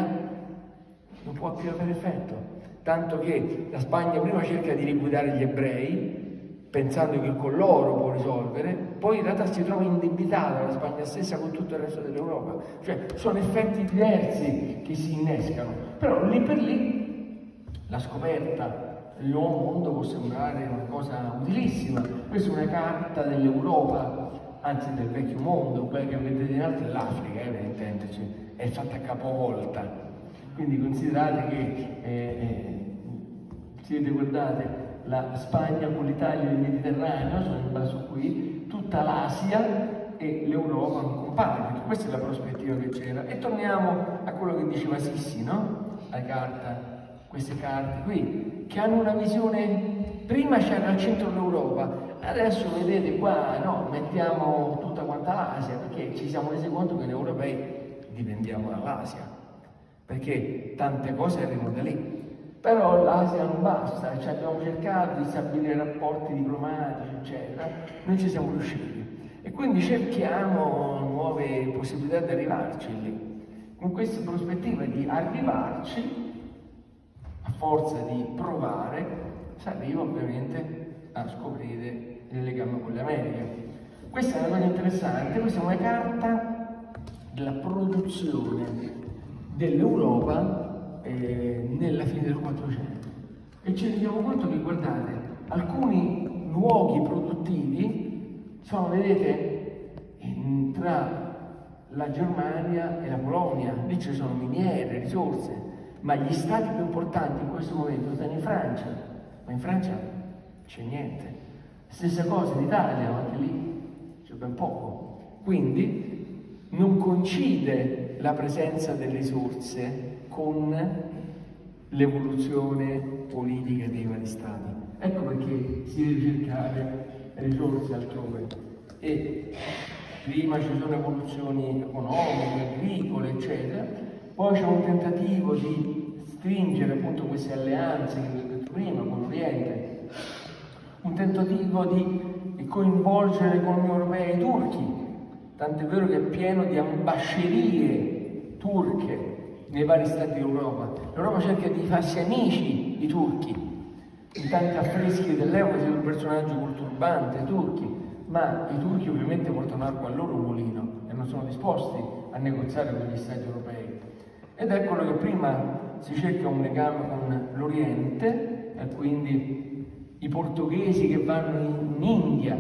non può più avere effetto. Tanto che la Spagna prima cerca di liquidare gli ebrei, pensando che con l'oro può risolvere, poi in realtà si trova indebitata la Spagna stessa con tutto il resto dell'Europa. Cioè sono effetti diversi che si innescano. Però lì per lì la scoperta del nuovo mondo può sembrare una cosa utilissima. Questa è una carta dell'Europa, anzi del vecchio mondo. Quella che vedete in alto è l'Africa, eh, per intenderci, è fatta a capovolta. Quindi considerate che, eh, eh, siete guardate, la Spagna con l'Italia e il Mediterraneo, sono in basso qui, tutta l'Asia e l'Europa non compare. Questa è la prospettiva che c'era. E torniamo a quello che diceva Sissi, no? La carta. Queste carte qui, che hanno una visione, prima c'era al centro dell'Europa, adesso vedete qua, no, mettiamo tutta quanta l'Asia, perché ci siamo resi conto che noi europei dipendiamo dall'Asia, perché tante cose arrivano da lì. Però l'Asia non basta, cioè abbiamo cercato di stabilire rapporti diplomatici, eccetera, non ci siamo riusciti. E quindi cerchiamo nuove possibilità di arrivarci lì. Con questa prospettiva di arrivarci, a forza di provare, si arriva ovviamente a scoprire il legame con le Americhe. Questa è una cosa interessante, questa è una carta della produzione dell'Europa eh, nella fine del Quattrocento. E ci rendiamo conto che, guardate, alcuni luoghi produttivi sono, vedete, in, tra la Germania e la Polonia, lì ci sono miniere, risorse. Ma gli stati più importanti in questo momento stanno in Francia, ma in Francia c'è niente. Stessa cosa in Italia, ma anche lì c'è ben poco. Quindi non coincide la presenza delle risorse con l'evoluzione politica dei vari stati. Ecco perché si deve cercare risorse altrove. E prima ci sono evoluzioni economiche, agricole, eccetera. Poi c'è un tentativo di stringere appunto queste alleanze che vi ho detto prima con l'Oriente, un tentativo di coinvolgere l'economia europea e i turchi, tant'è vero che è pieno di ambascerie turche nei vari stati d'Europa. L'Europa cerca di farsi amici i turchi, in tanti affreschi dell'epoca si un personaggio molto turbante, i turchi, ma i turchi ovviamente portano acqua al loro mulino e non sono disposti a negoziare con gli stati europei. Ed è quello che prima si cerca un legame con l'Oriente, e quindi i portoghesi che vanno in India,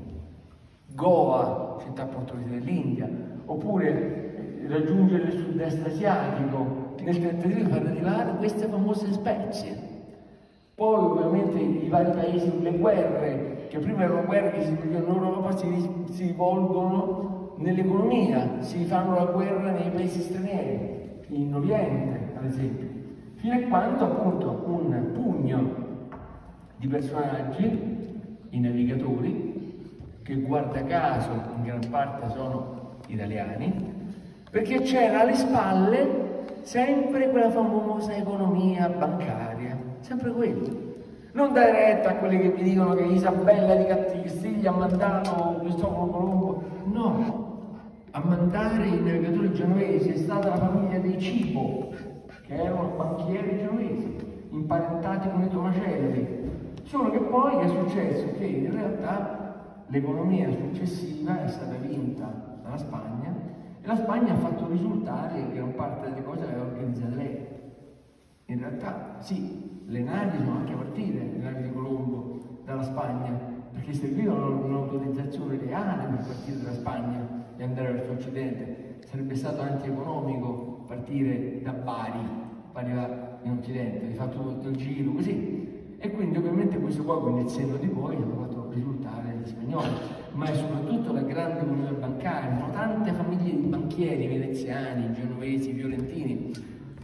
Goa, città portoghese dell'India, oppure raggiungere il sud-est asiatico nel tentativo di far arrivare queste famose spezie. Poi ovviamente i vari paesi, le guerre, che prima erano guerre che si svolgevano in Europa, si, si rivolgono nell'economia, si fanno la guerra nei paesi stranieri, in Oriente ad esempio, fino a quando appunto un pugno di personaggi, i navigatori, che guarda caso in gran parte sono italiani, perché c'era alle spalle sempre quella famosa economia bancaria, sempre quello. Non dare retta a quelli che vi dicono che Isabella di Castiglia ha mandato Cristoforo Colombo, no, a mandare i navigatori genovesi è stata la famiglia dei Cibo, che erano banchieri genovesi, imparentati con i Tomacelli. Solo che poi è successo che in realtà l'economia successiva è stata vinta dalla Spagna e la Spagna ha fatto risultare che gran parte delle cose le aveva organizzate lei. In realtà sì, le navi sono anche partite, le navi di Colombo, dalla Spagna, perché servivano un'autorizzazione reale per partire dalla Spagna e andare verso occidente. Sarebbe stato antieconomico partire da Bari, Bari va in occidente, hai fatto tutto il giro così. E quindi ovviamente questo qua con il senno di poi hanno fatto risultare gli spagnoli, ma è soprattutto la grande economia bancaria, sono tante famiglie di banchieri veneziani, genovesi, fiorentini.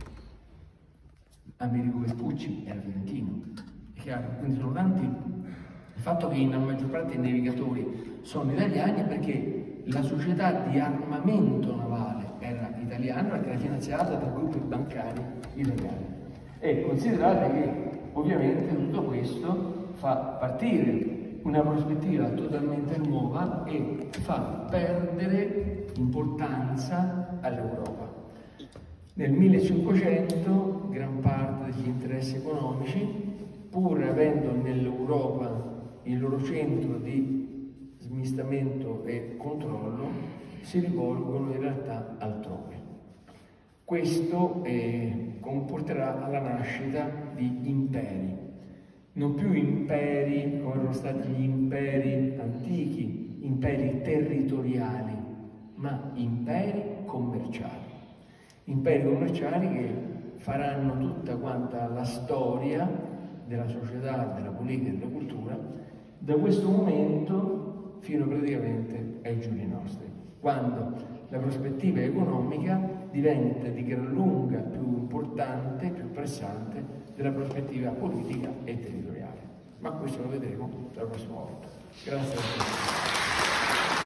Amerigo Vespucci era fiorentino, è chiaro, quindi sono tanti. Il fatto che la maggior parte dei navigatori sono italiani è perché la società di armamento navale era italiana, perché era finanziata da gruppi bancari italiani. E considerate che ovviamente tutto questo fa partire una prospettiva totalmente nuova e fa perdere importanza all'Europa. Nel millecinquecento gran parte degli interessi economici, pur avendo nell'Europa il loro centro di smistamento e controllo, si rivolgono in realtà altrove. Questo eh, comporterà alla nascita di imperi, non più imperi come erano stati gli imperi antichi, imperi territoriali, ma imperi commerciali. Imperi commerciali che faranno tutta quanta la storia della società, della politica e della cultura da questo momento fino praticamente ai giorni nostri, quando la prospettiva economica diventa di gran lunga più importante, più pressante della prospettiva politica e territoriale. Ma questo lo vedremo la prossima volta. Grazie a tutti.